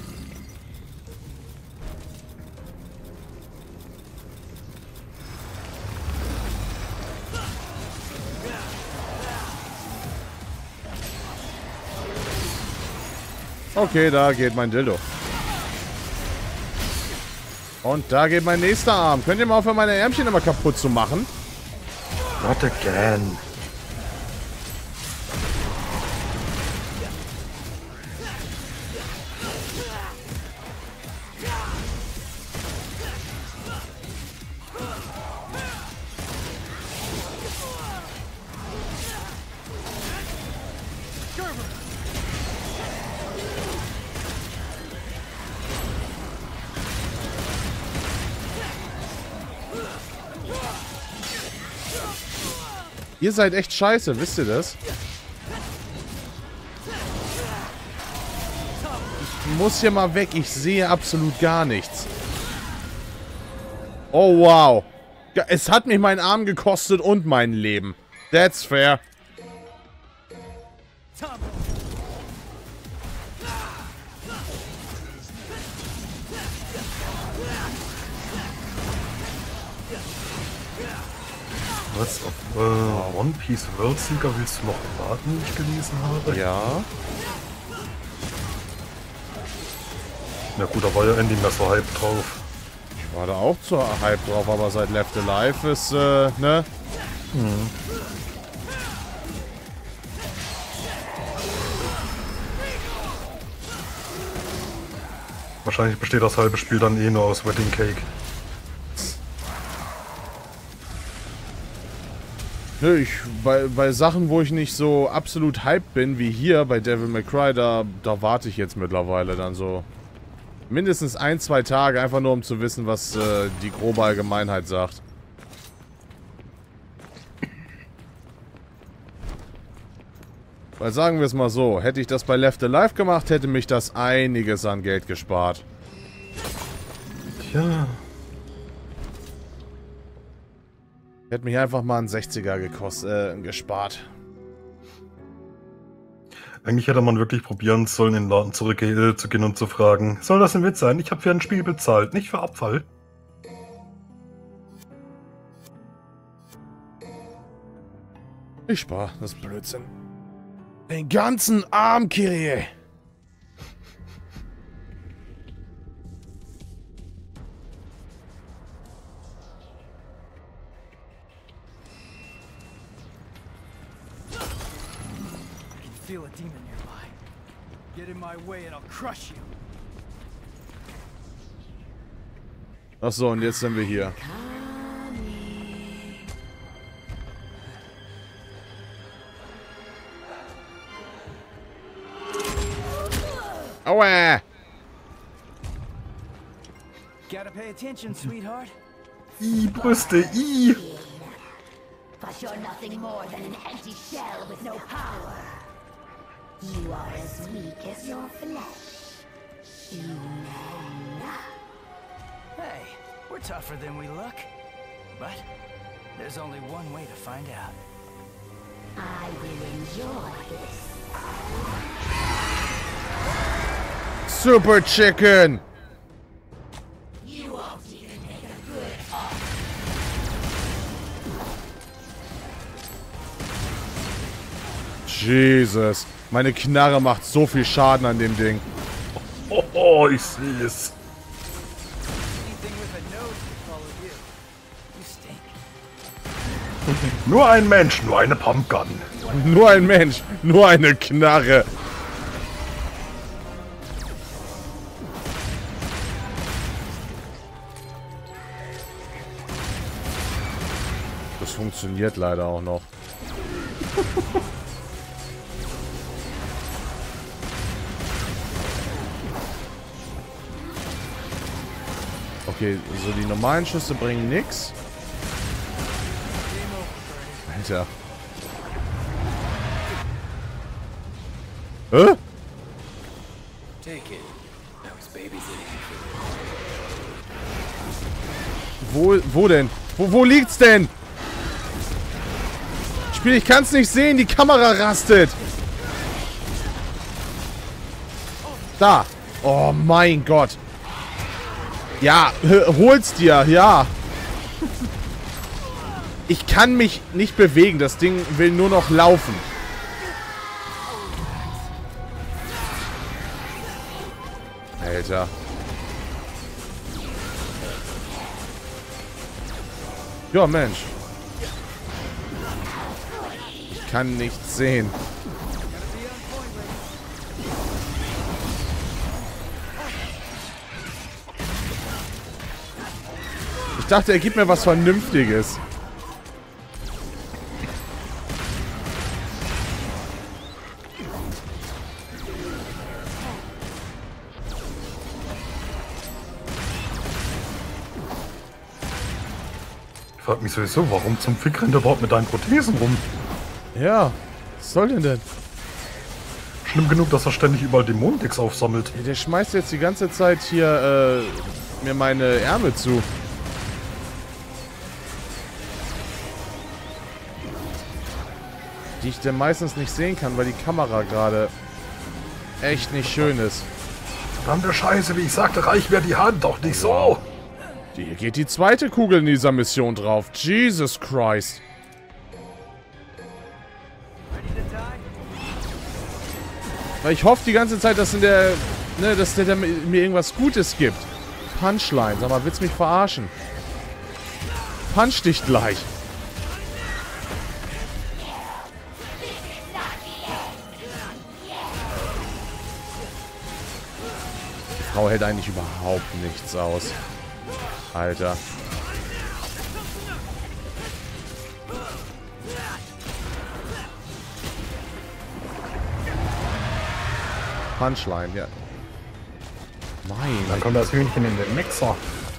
Okay, da geht mein Dildo. Und da geht mein nächster Arm. Könnt ihr mal aufhören, meine Ärmchen immer kaputt zu machen? Not again. Ihr seid echt scheiße, wisst ihr das? Ich muss hier mal weg. Ich sehe absolut gar nichts. Oh, wow. Ja, es hat mich meinen Arm gekostet und mein Leben. That's fair. Was? Auf äh, One Piece World Seeker willst du noch warten, wie ich gelesen habe? Ja. Na gut, da war ja endlich mehr so Hype drauf. Ich war da auch zu Hype drauf, aber seit Left Alive ist, äh, ne? Hm. Wahrscheinlich besteht das halbe Spiel dann eh nur aus Wedding Cake. Nö, ich, bei, bei Sachen, wo ich nicht so absolut hyped bin, wie hier bei Devil May Cry, da, da warte ich jetzt mittlerweile dann so mindestens ein, zwei Tage, einfach nur um zu wissen, was äh, die grobe Allgemeinheit sagt. Weil sagen wir es mal so, hätte ich das bei Left Alive gemacht, hätte mich das einiges an Geld gespart. Tja. Hätte mich einfach mal einen sechziger gekostet, äh, gespart. Eigentlich hätte man wirklich probieren sollen, in den Laden zurückzugehen und zu fragen, soll das ein Witz sein? Ich habe für ein Spiel bezahlt, nicht für Abfall. Ich spar, das ist Blödsinn. Den ganzen Arm, Kyrie. Feel a demon nearby. Get in my way and I'll crush you. Ach so, und jetzt sind wir hier. Aua! Gotta pay attention, sweetheart. I Brüste, I! But you're nothing more than an empty shell with no power. You are as weak as your flesh. Human. Hey, we're tougher than we look. But there's only one way to find out. I will enjoy this. Super Chicken! You won't even make a good offer. Jesus. Meine Knarre macht so viel Schaden an dem Ding. Oh, oh, ich sehe es. Anything with a nose can follow you. You stink. Nur ein Mensch, nur eine Pumpgun. Nur ein Mensch, nur eine Knarre. Das funktioniert leider auch noch. Okay, so die normalen Schüsse bringen nix. Alter. Hä? Wo, wo denn? Wo, wo liegt's denn? Spiel, ich kann's nicht sehen, die Kamera rastet. Da. Oh mein Gott. Ja, hol's dir, ja. Ich kann mich nicht bewegen, das Ding will nur noch laufen. Alter. Ja, Mensch. Ich kann nichts sehen. Ich dachte, er gibt mir was Vernünftiges. frage mich sowieso, warum zum Fick rennt er überhaupt mit deinen Prothesen rum? Ja, was soll denn denn? Schlimm genug, dass er ständig überall Dämonendicks aufsammelt. Der schmeißt jetzt die ganze Zeit hier äh, mir meine Ärmel zu. Die ich denn meistens nicht sehen kann, weil die Kamera gerade echt nicht schön ist. Verdammte Scheiße, wie ich sagte, reich mir die Hand, doch nicht so. Hier geht die zweite Kugel in dieser Mission drauf. Jesus Christ. Weil ich hoffe die ganze Zeit, dass in der, ne, dass der, der mir irgendwas Gutes gibt. Punchline, sag mal, willst du mich verarschen? Punch dich gleich. Die Frau hält eigentlich überhaupt nichts aus. Alter. Punchline, ja. Nein. Dann kommt das Hühnchen in den Mixer.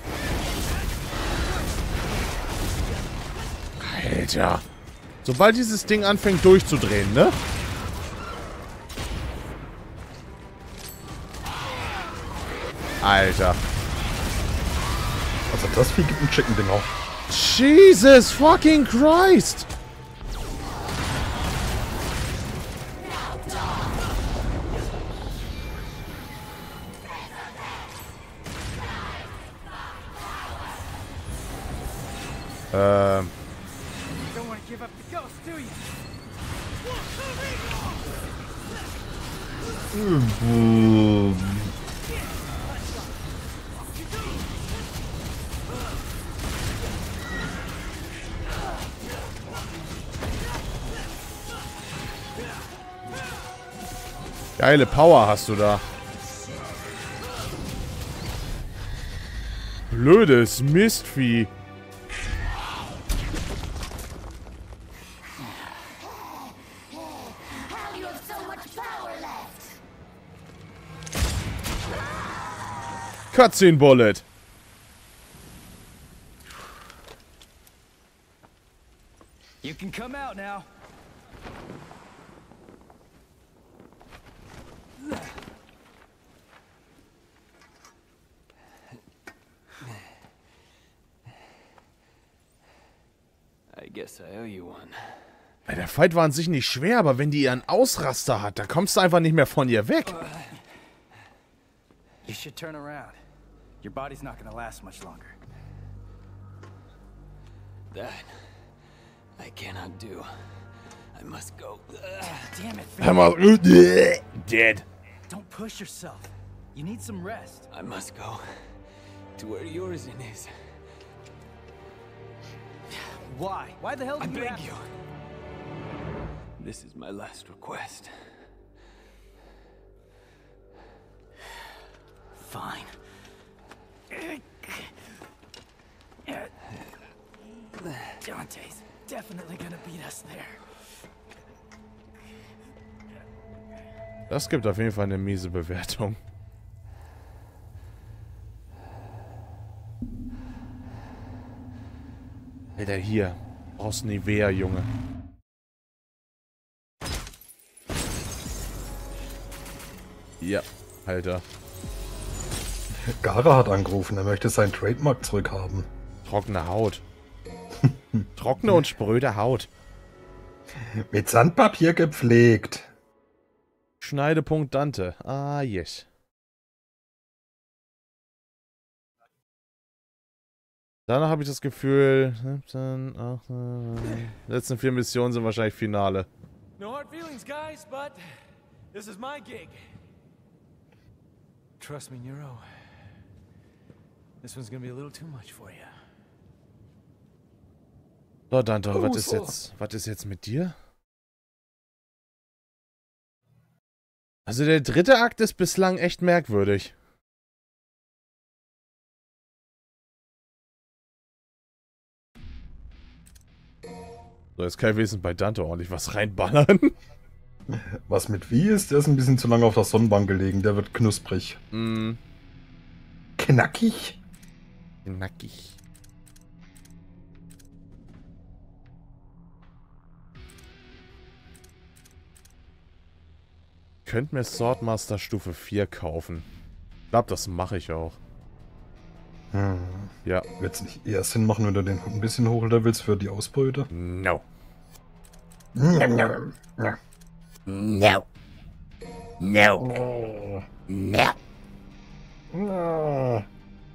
Alter. Sobald dieses Ding anfängt durchzudrehen, ne? Alter. Also das Vieh gibt ein Chicken Dinner. Jesus fucking Christ. Ähm. Don't want to give up the ghost, do you? Geile Power hast du da. Blödes Mistvieh. How you have so much power left? Cutscene Bullet. You can come out now. I guess I owe you one. Ja, der Fight war an sich nicht schwer, aber wenn die ihren Ausraster hat, da kommst du einfach nicht mehr von ihr weg. You should turn around. Your body's not gonna last much longer. That I cannot do. I must go. Damn it, Hör mal. Dead. don't push yourself. You need some rest. I must go to where Yorzin is. Why? Why the hell I do you beg have you. This is my last request. Fine. Dante's definitely gonna beat us there. Das gibt auf jeden Fall eine miese Bewertung. Alter, hier. Brauchst Nivea, Junge. Ja, Alter. Gara hat angerufen, er möchte sein Trademark zurückhaben. Trockene Haut. Trockene und spröde Haut. Mit Sandpapier gepflegt. Schneidepunkt Dante. Ah, yes. Danach habe ich das Gefühl, siebzehn, achtzehn, letzten vier Missionen sind wahrscheinlich Finale. No hard feelings, guys, but this is my gig. Trust me, Nero. This one's gonna be a little too much for you. So, Dante, Oh, was ist so. jetzt, was ist jetzt mit dir? Also der dritte Akt ist bislang echt merkwürdig. So, jetzt kann ich wenigstens bei Dante ordentlich was reinballern. Was mit wie ist, der ist ein bisschen zu lange auf der Sonnenbank gelegen, der wird knusprig. Mm, Knackig? nackig. könnte mir Swordmaster Stufe vier kaufen. Ich glaube, das mache ich auch. Hm. Ja. Wird es nicht eher Sinn machen, wenn du den ein bisschen hochlevelst für die Ausbeute? No. No. No. No. No. Ja.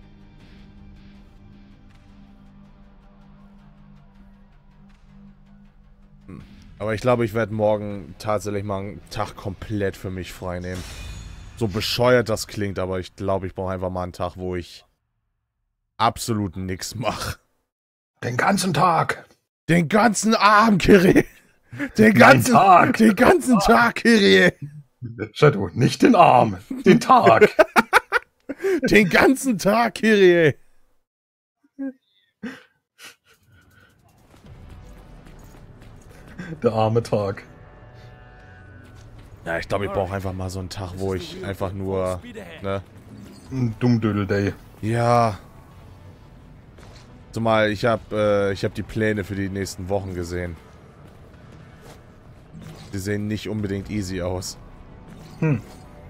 Aber ich glaube, ich werde morgen tatsächlich mal einen Tag komplett für mich frei nehmen. So bescheuert das klingt, aber ich glaube, ich brauche einfach mal einen Tag, wo ich absolut nichts mache. Den ganzen Tag. Den ganzen Abend, Kyrie. Den ganzen Tag. Den ganzen Tag, Kyrie. Shadow, nicht den Arm, den Tag. Den ganzen Tag, Kyrie. Der arme Tag. Ja, ich glaube, ich brauche einfach mal so einen Tag, wo ich einfach nur, ne? Ein Dummdödel-Day. Ja. Zumal ich habe äh, ich habe die Pläne für die nächsten Wochen gesehen. Die sehen nicht unbedingt easy aus. Hm.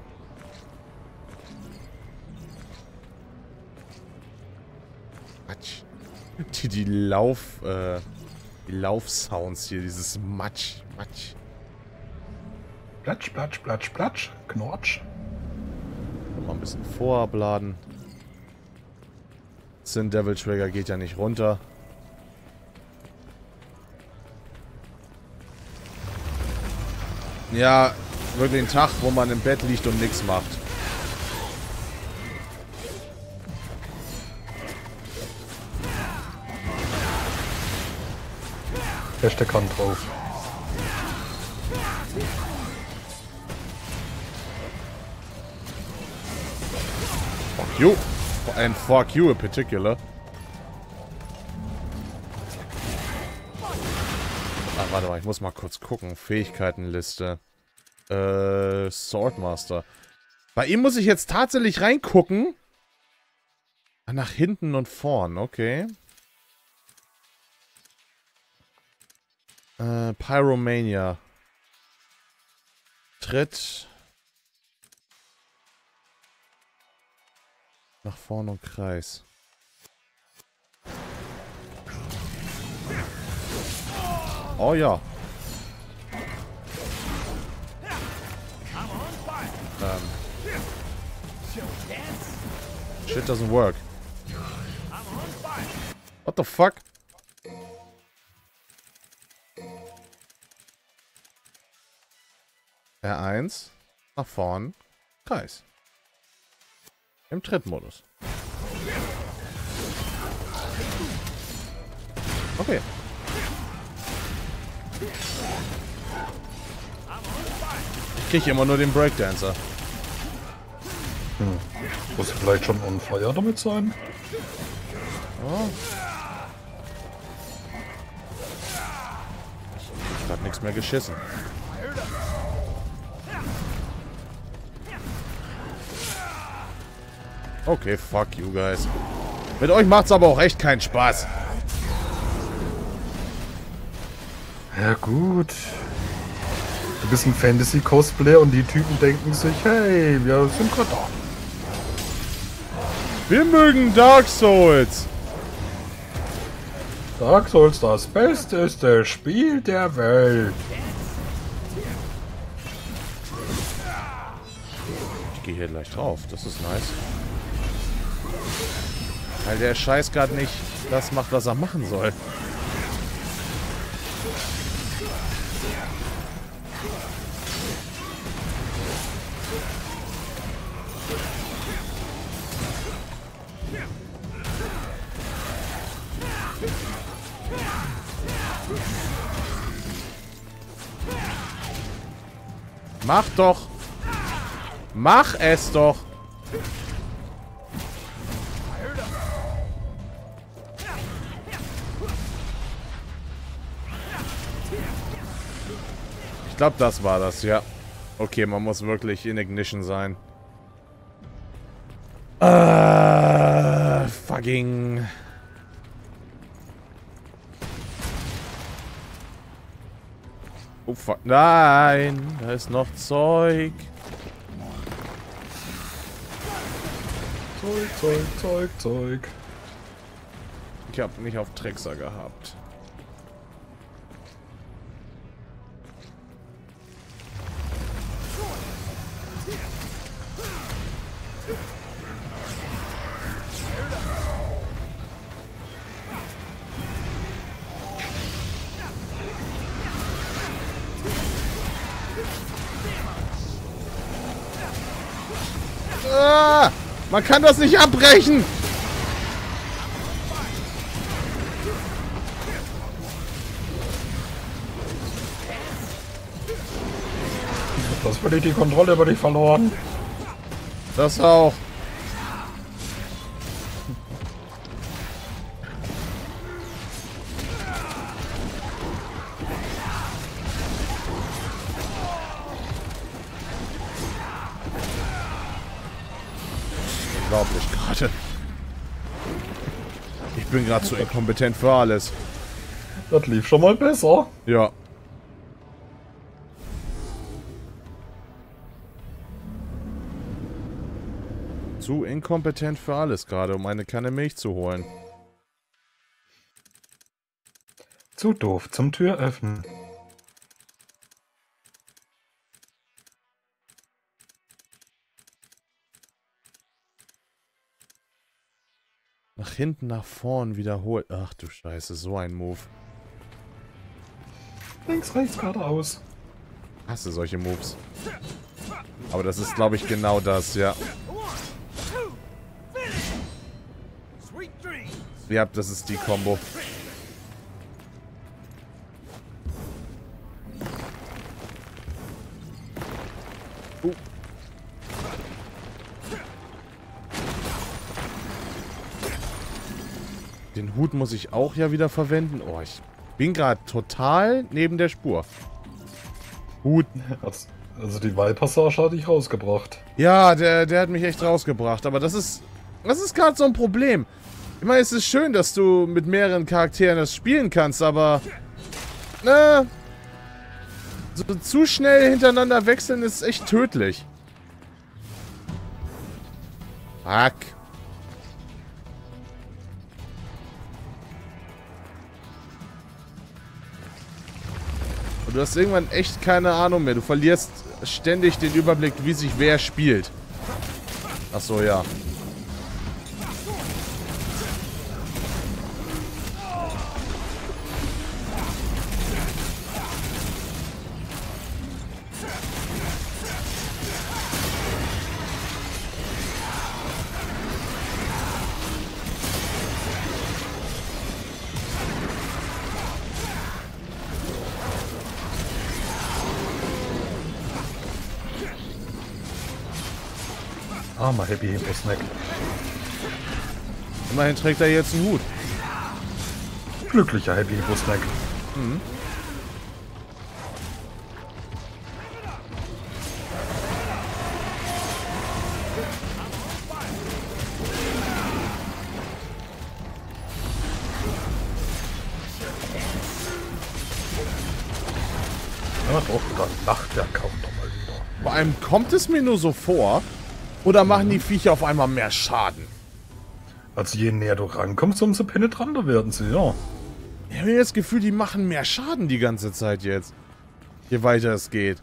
Matsch. Die, die Lauf, äh, die Laufsounds hier, dieses Matsch, Matsch. Platsch, platsch, platsch, platsch, Knortsch. Mal ein bisschen vorabladen. Sin Devil Trigger geht ja nicht runter. Ja, wirklich ein Tag, wo man im Bett liegt und nichts macht. Hashtag Hand drauf. Fuck you. And fuck you in particular. Ah, warte mal, ich muss mal kurz gucken. Fähigkeitenliste. Äh, Swordmaster. Bei ihm muss ich jetzt tatsächlich reingucken. Ah, nach hinten und vorn, okay. Äh, Pyromania. Tritt. Nach vorn und Kreis. Oh ja. Ähm. Shit doesn't work. What the fuck? R eins. Nach vorn. Kreis. Im Trittmodus. Okay. Ich kriege immer nur den Breakdancer. Hm. Muss ich vielleicht schon on fire damit sein? Oh. Ich hab nichts mehr geschissen. Okay, fuck you guys. Mit euch macht's aber auch echt keinen Spaß. Ja gut. Du bist ein Fantasy-Cosplayer und die Typen denken sich, hey, wir sind gerade da. Wir mögen Dark Souls. Dark Souls, das beste Spiel der Welt. Ich gehe hier gleich drauf, das ist nice. Weil der Scheiß gerade nicht das macht, was er machen soll. Mach doch! Mach es doch! Ich glaube, das war das, ja. Okay, man muss wirklich in Ignition sein. Ah, fucking... Oh fuck, nein, da ist noch Zeug. Zeug, Zeug, Zeug, Zeug. Ich hab nicht auf Trickser gehabt. Ah, man kann das nicht abbrechen! Das völlig die Kontrolle über dich verloren. Das auch. Unglaublich gerade. Ich bin gerade so inkompetent für alles. Das lief schon mal besser. Ja. Zu inkompetent für alles gerade, um eine Kanne Milch zu holen. Zu doof zum Tür öffnen. Nach hinten, nach vorn wiederholt. Ach du Scheiße, so ein Move. Links, rechts, geradeaus. Hasse solche Moves. Aber das ist, glaube ich, genau das, ja. Ja, das ist die Combo. Uh. Den Hut muss ich auch ja wieder verwenden. Oh, ich bin gerade total neben der Spur. Hut. Also die Wahlpassage hatte ich rausgebracht. Ja, der, der hat mich echt rausgebracht. Aber das ist, das ist gerade so ein Problem. Ich meine, es ist schön, dass du mit mehreren Charakteren das spielen kannst, aber... Ne, so zu schnell hintereinander wechseln ist echt tödlich. Fuck. Und du hast irgendwann echt keine Ahnung mehr. Du verlierst ständig den Überblick, wie sich wer spielt. Ach so, ja. Armer Happy Hippo Snack. Immerhin trägt er jetzt einen Hut. Glücklicher Happy Hippo Snack. Mhm. Ja doch, dann lacht der kaum doch mal wieder. Vor allem kommt es mir nur so vor, oder machen die Viecher auf einmal mehr Schaden? Also je näher du rankommst, umso penetranter werden sie, ja. Ich habe das Gefühl, die machen mehr Schaden die ganze Zeit jetzt. Je weiter es geht.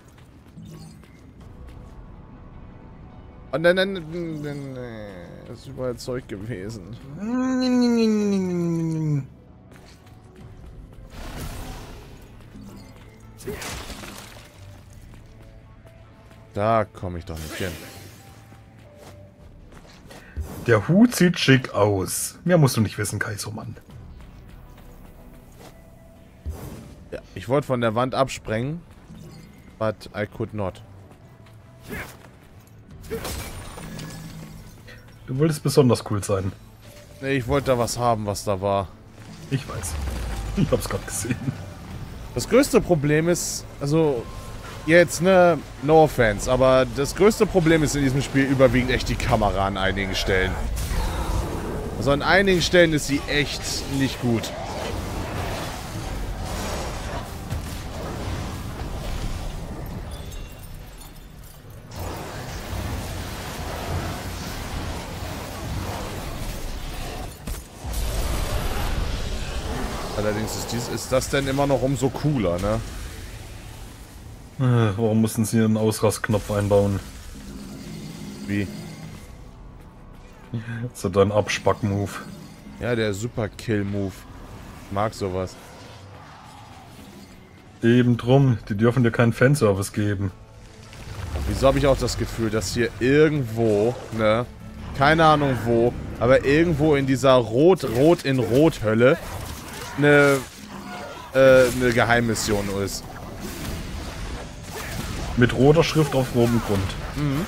Und dann, dann, dann, dann ist überall Zeug gewesen. Da komme ich doch nicht hin. Der Hut sieht schick aus. Mehr musst du nicht wissen, Kaisermann. Ja, ich wollte von der Wand absprengen, but I could not. Du wolltest besonders cool sein. Nee, ich wollte da was haben, was da war. Ich weiß. Ich hab's gerade gesehen. Das größte Problem ist, also, jetzt, ne, no offense, aber das größte Problem ist in diesem Spiel überwiegend echt die Kamera an einigen Stellen. Also an einigen Stellen ist sie echt nicht gut. Allerdings ist, dies, ist das denn immer noch umso cooler, ne? Äh, warum mussten sie einen Ausrastknopf einbauen? Wie? Das ist ein Abspack-Move. Ja, der Super-Kill-Move. Mag sowas. Eben drum, die dürfen dir keinen Fanservice geben. Wieso habe ich auch das Gefühl, dass hier irgendwo, ne? Keine Ahnung wo, aber irgendwo in dieser Rot-Rot-in-Rot-Hölle eine, äh, eine Geheimmission ist. Mit roter Schrift auf rotem Grund. Mhm.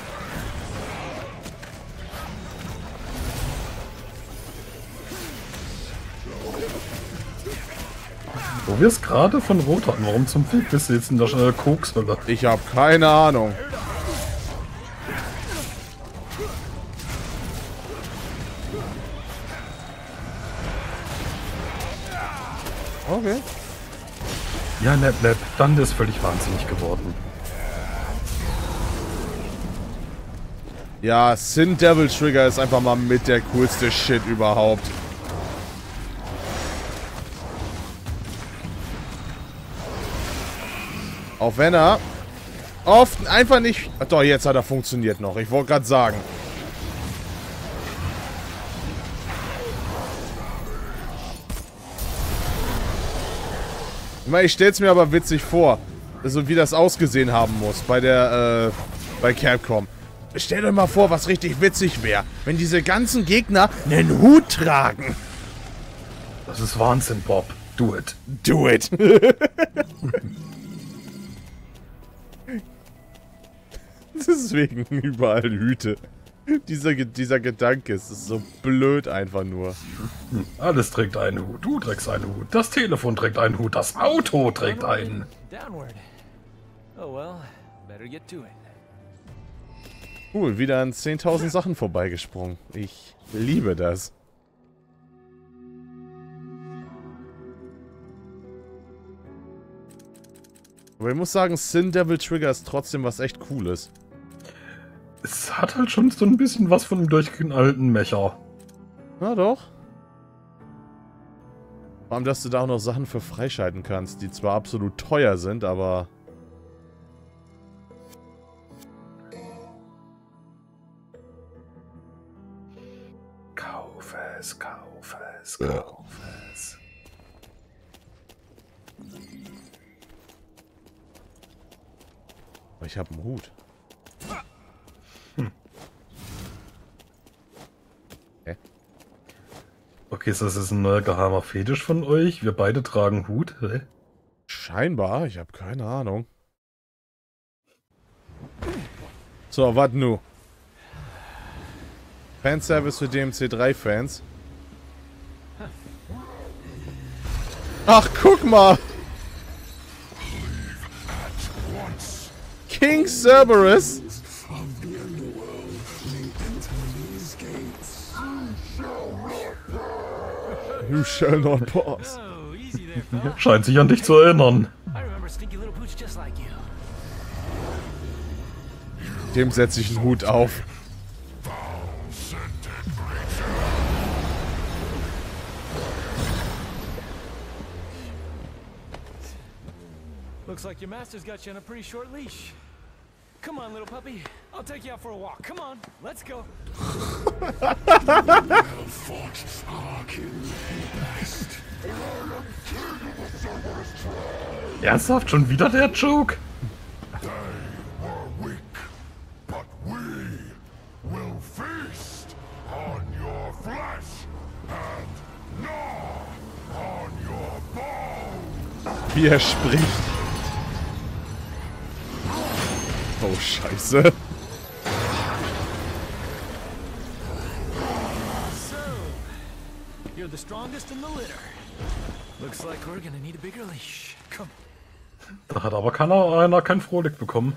Wo wir es gerade von Rot hatten, warum zum Fick bist du jetzt in der äh, Kokshölle? Ich habe keine Ahnung. Okay. Ja, Nap Nap, dann ist völlig wahnsinnig geworden. Ja, Sin Devil Trigger ist einfach mal mit der coolste Shit überhaupt. Auch wenn er oft einfach nicht... Ach doch, jetzt hat er funktioniert noch. Ich wollte gerade sagen. Ich meine, ich stell's mir aber witzig vor. So wie das ausgesehen haben muss bei der, äh, bei Capcom. Stellt euch mal vor, was richtig witzig wäre, wenn diese ganzen Gegner einen Hut tragen. Das ist Wahnsinn, Bob. Do it. Do it. Deswegen überall Hüte. Dieser, dieser Gedanke ist so blöd einfach nur. Alles trägt einen Hut. Du trägst einen Hut. Das Telefon trägt einen Hut. Das Auto trägt einen. Downward. Oh well, better get to it. Cool, wieder an zehntausend Sachen vorbeigesprungen. Ich liebe das. Aber ich muss sagen, Sin Devil Trigger ist trotzdem was echt Cooles. Es hat halt schon so ein bisschen was von einem durchgeknallten Mecher. Na doch. Vor allem, dass du da auch noch Sachen für freischalten kannst, die zwar absolut teuer sind, aber... Kauf es, kauf es, kauf es. Aber ich habe einen Hut. Hm. Hä? Okay, ist das jetzt ein neuer geheimer Fetisch von euch? Wir beide tragen Hut? Hä? Scheinbar, ich habe keine Ahnung. So, was nu? Fanservice für D M C drei Fans. Ach, guck mal! King Cerberus! You shall not pass. Oh, easy there, pal. Scheint sich an dich zu erinnern. I remember stinky little pooch just like you. Dem setze ich einen Hut auf. Looks like your master's got you on a pretty short leash. Come on, little puppy. I'll take you out for a walk. Come on, let's go. Ernsthaft? Schon wieder der Joke? Wie er spricht. Oh, Scheiße. So, you're the strongest in the litter. Looks like we're gonna need a bigger leash. Come. Da hat aber keiner, einer kein Frohlich bekommen.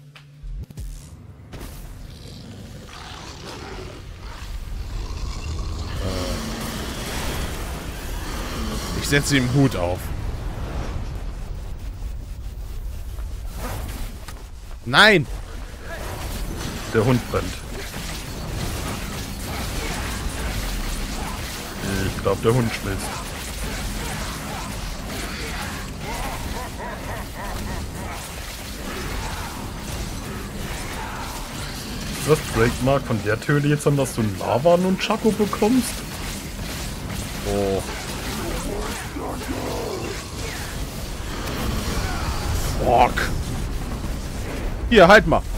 Ich setze ihm Hut auf. Nein! Der Hund brennt. Ich glaube, der Hund schmilzt. das Trademark von der Töle jetzt an, dass du einen Lava-Nunchaku bekommst? Oh. Fuck. Hier, halt mal.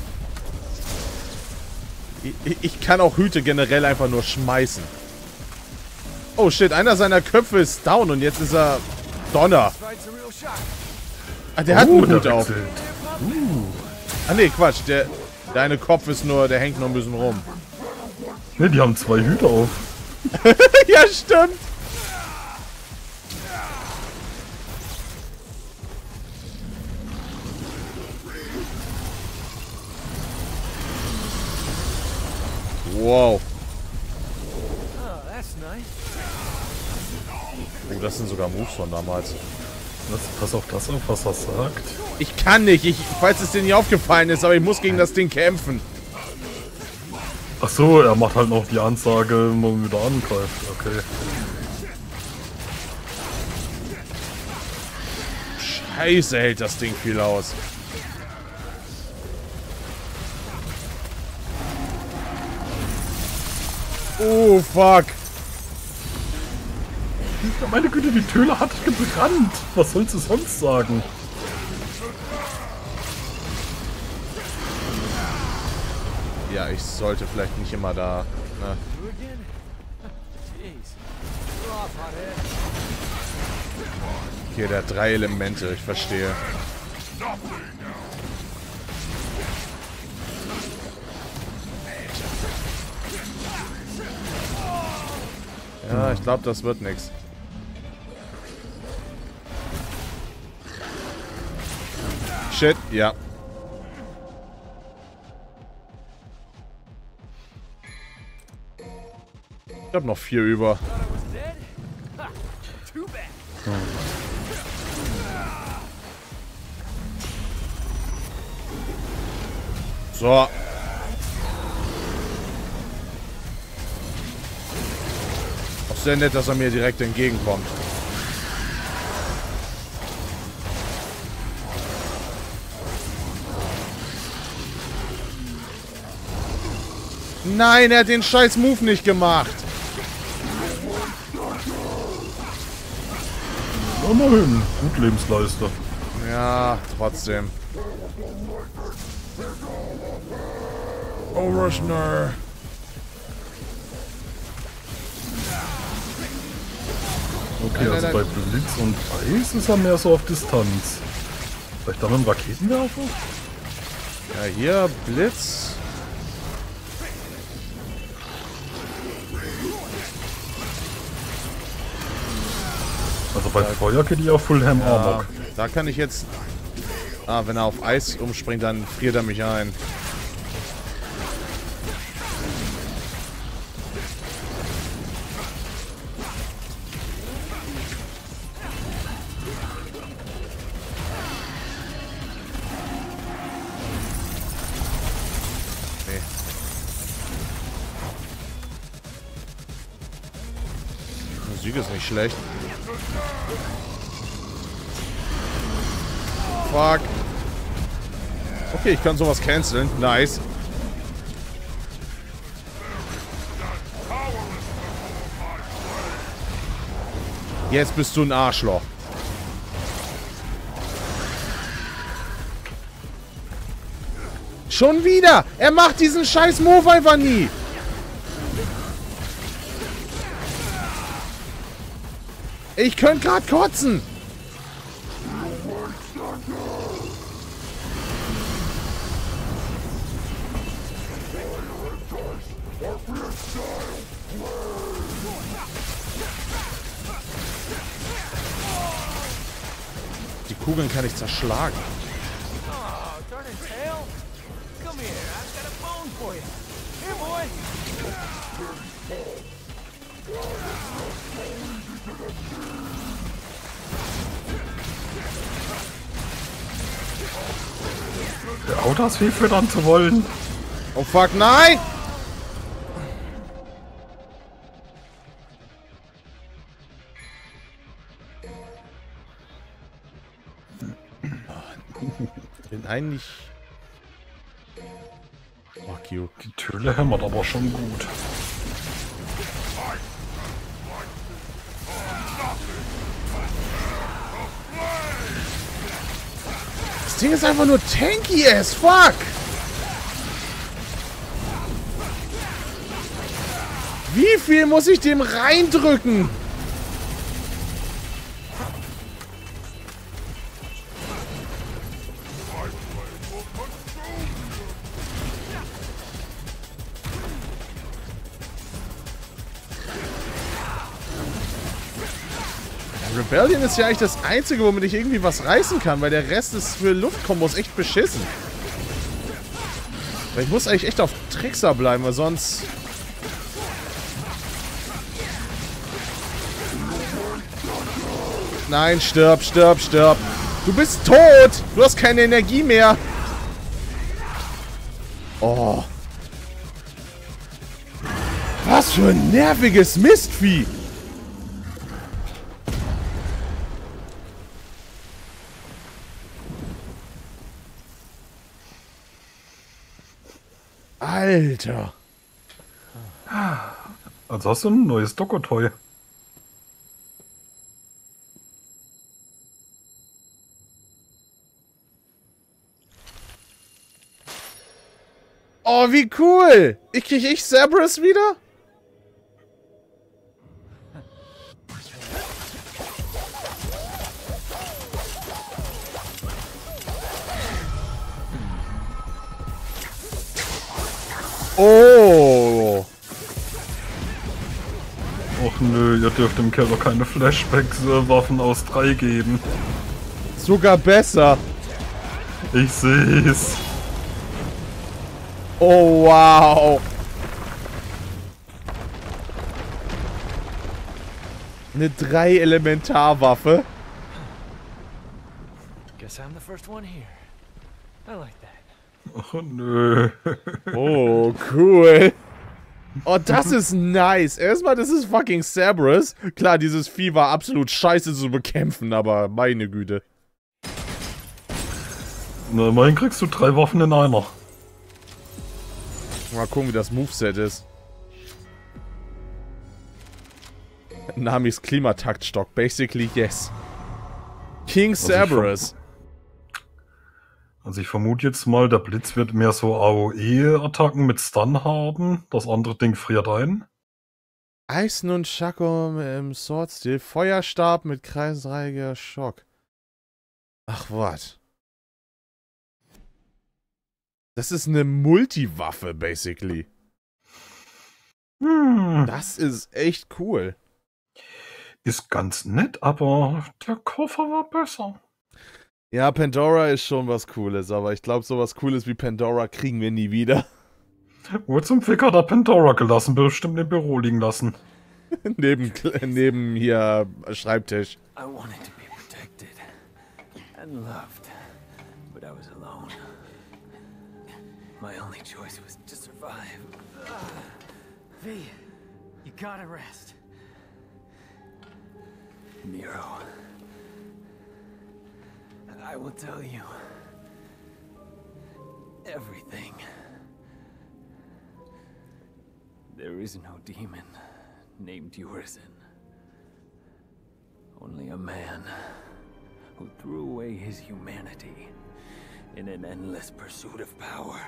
Ich, ich kann auch Hüte generell einfach nur schmeißen. Oh shit, einer seiner Köpfe ist down und jetzt ist er Donner. Ah, der hat Oh, einen der Hut auf. wechselt. Uh. Ah ne, Quatsch. Der, der eine Kopf ist nur, der hängt noch ein bisschen rum. Ne, die haben zwei Hüte auf. Ja, stimmt. Wow. Oh, that's nice. Oh, das sind sogar Moves von damals. Was, pass auf das auf, was er sagt. Ich kann nicht, ich, falls es dir nicht aufgefallen ist, aber ich muss gegen das Ding kämpfen. Ach so, er macht halt noch die Ansage, wenn man wieder angreift. Okay. Scheiße, hält das Ding viel aus. Oh, fuck. Ja, meine Güte, die Töle hat gebrannt. Was sollst du sonst sagen? Ja, ich sollte vielleicht nicht immer da... Ne? Okay, der hat drei Elemente, ich verstehe. Ja, ich glaube, das wird nix. Shit, ja. Ich hab noch vier über. So. Auch sehr nett, dass er mir direkt entgegenkommt. Nein, er hat den scheiß Move nicht gemacht. Immerhin, gut Lebensleister. Ja, trotzdem. Overschner. Okay, Nein, also nein, bei nein. Blitz und Eis ist er mehr so auf Distanz. Vielleicht dann mit dem Raketenwerfer? Ja, hier Blitz. Also bei Feuer geht die auf Fullham Ja, Amok. da kann ich jetzt... Ah, wenn er auf Eis umspringt, dann friert er mich ein. Nee. Die Musik ist nicht schlecht. Fuck. Okay, ich kann sowas canceln. Nice. Jetzt bist du ein Arschloch. Schon wieder! Er macht diesen scheiß Move einfach nie! Ich könnte gerade kotzen! Die Kugeln kann ich zerschlagen. Oh, darn it, tail. Come here, I've got a bone for you. Here, boy. Der Auto ist viel füttern zu wollen. Oh fuck, nein! Den eigentlich... Oh, Fuck you. Die Töle hämmert aber schon gut. Das Ding ist einfach nur tanky as fuck! Wie viel muss ich dem reindrücken? Rebellion ist ja eigentlich das Einzige, womit ich irgendwie was reißen kann, weil der Rest ist für Luftkombos echt beschissen. Weil ich muss eigentlich echt auf Trickser bleiben, weil sonst... Nein, stirb, stirb, stirb. Du bist tot! Du hast keine Energie mehr. Oh. Was für ein nerviges Mistvieh! Alter. Also hast du ein neues Dokotoy. Oh, wie cool! Ich krieg ich Cerberus wieder? Oh! Och nö, ihr dürft dem Keller keine Flashbacks-Waffen aus drei geben. Sogar besser. Ich seh's. Oh, wow. Eine drei Elementarwaffe. Guess I'm the first one here. I like that. Oh nö. Oh, cool. Oh, das ist nice. Erstmal, das ist fucking Cerberus. Klar, dieses Vieh war absolut scheiße zu bekämpfen, aber meine Güte. Na, immerhin kriegst du drei Waffen in einer. Mal gucken, wie das Moveset ist. Namis Klimataktstock. Basically, yes. King Cerberus. Also ich vermute jetzt mal, der Blitz wird mehr so A O E-Attacken mit Stun haben. Das andere Ding friert ein. Eis nun Schako im Swordstil. Feuerstab mit kreisreiger Schock. Ach, was? Das ist eine Multiwaffe, basically. Hm. Das ist echt cool. Ist ganz nett, aber der Koffer war besser. Ja, Pandora ist schon was Cooles, aber ich glaube, sowas Cooles wie Pandora kriegen wir nie wieder. Wo zum Fick hat er Pandora gelassen? Bestimmt im Büro liegen lassen. neben, neben hier Schreibtisch. I wanted to be protected and loved, but I was alone. My only choice was to survive. V, you gotta rest. Nero, I will tell you everything. There is no demon named Urizen. Only a man who threw away his humanity in an endless pursuit of power.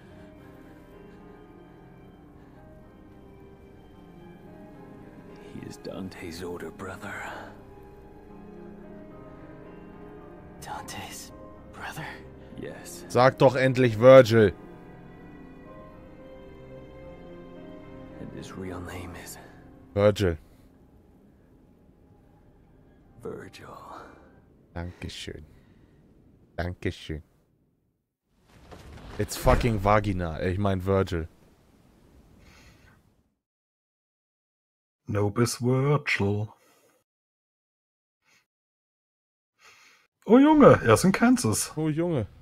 He is Dante's older brother. Dante's brother? Yes. Sag doch endlich Virgil. And his real name is Virgil. Virgil. Dankeschön. Dankeschön. It's fucking Vagina. Ich mein Virgil. Nobis Virgil. Oh Junge, er ist in Kansas. Oh Junge.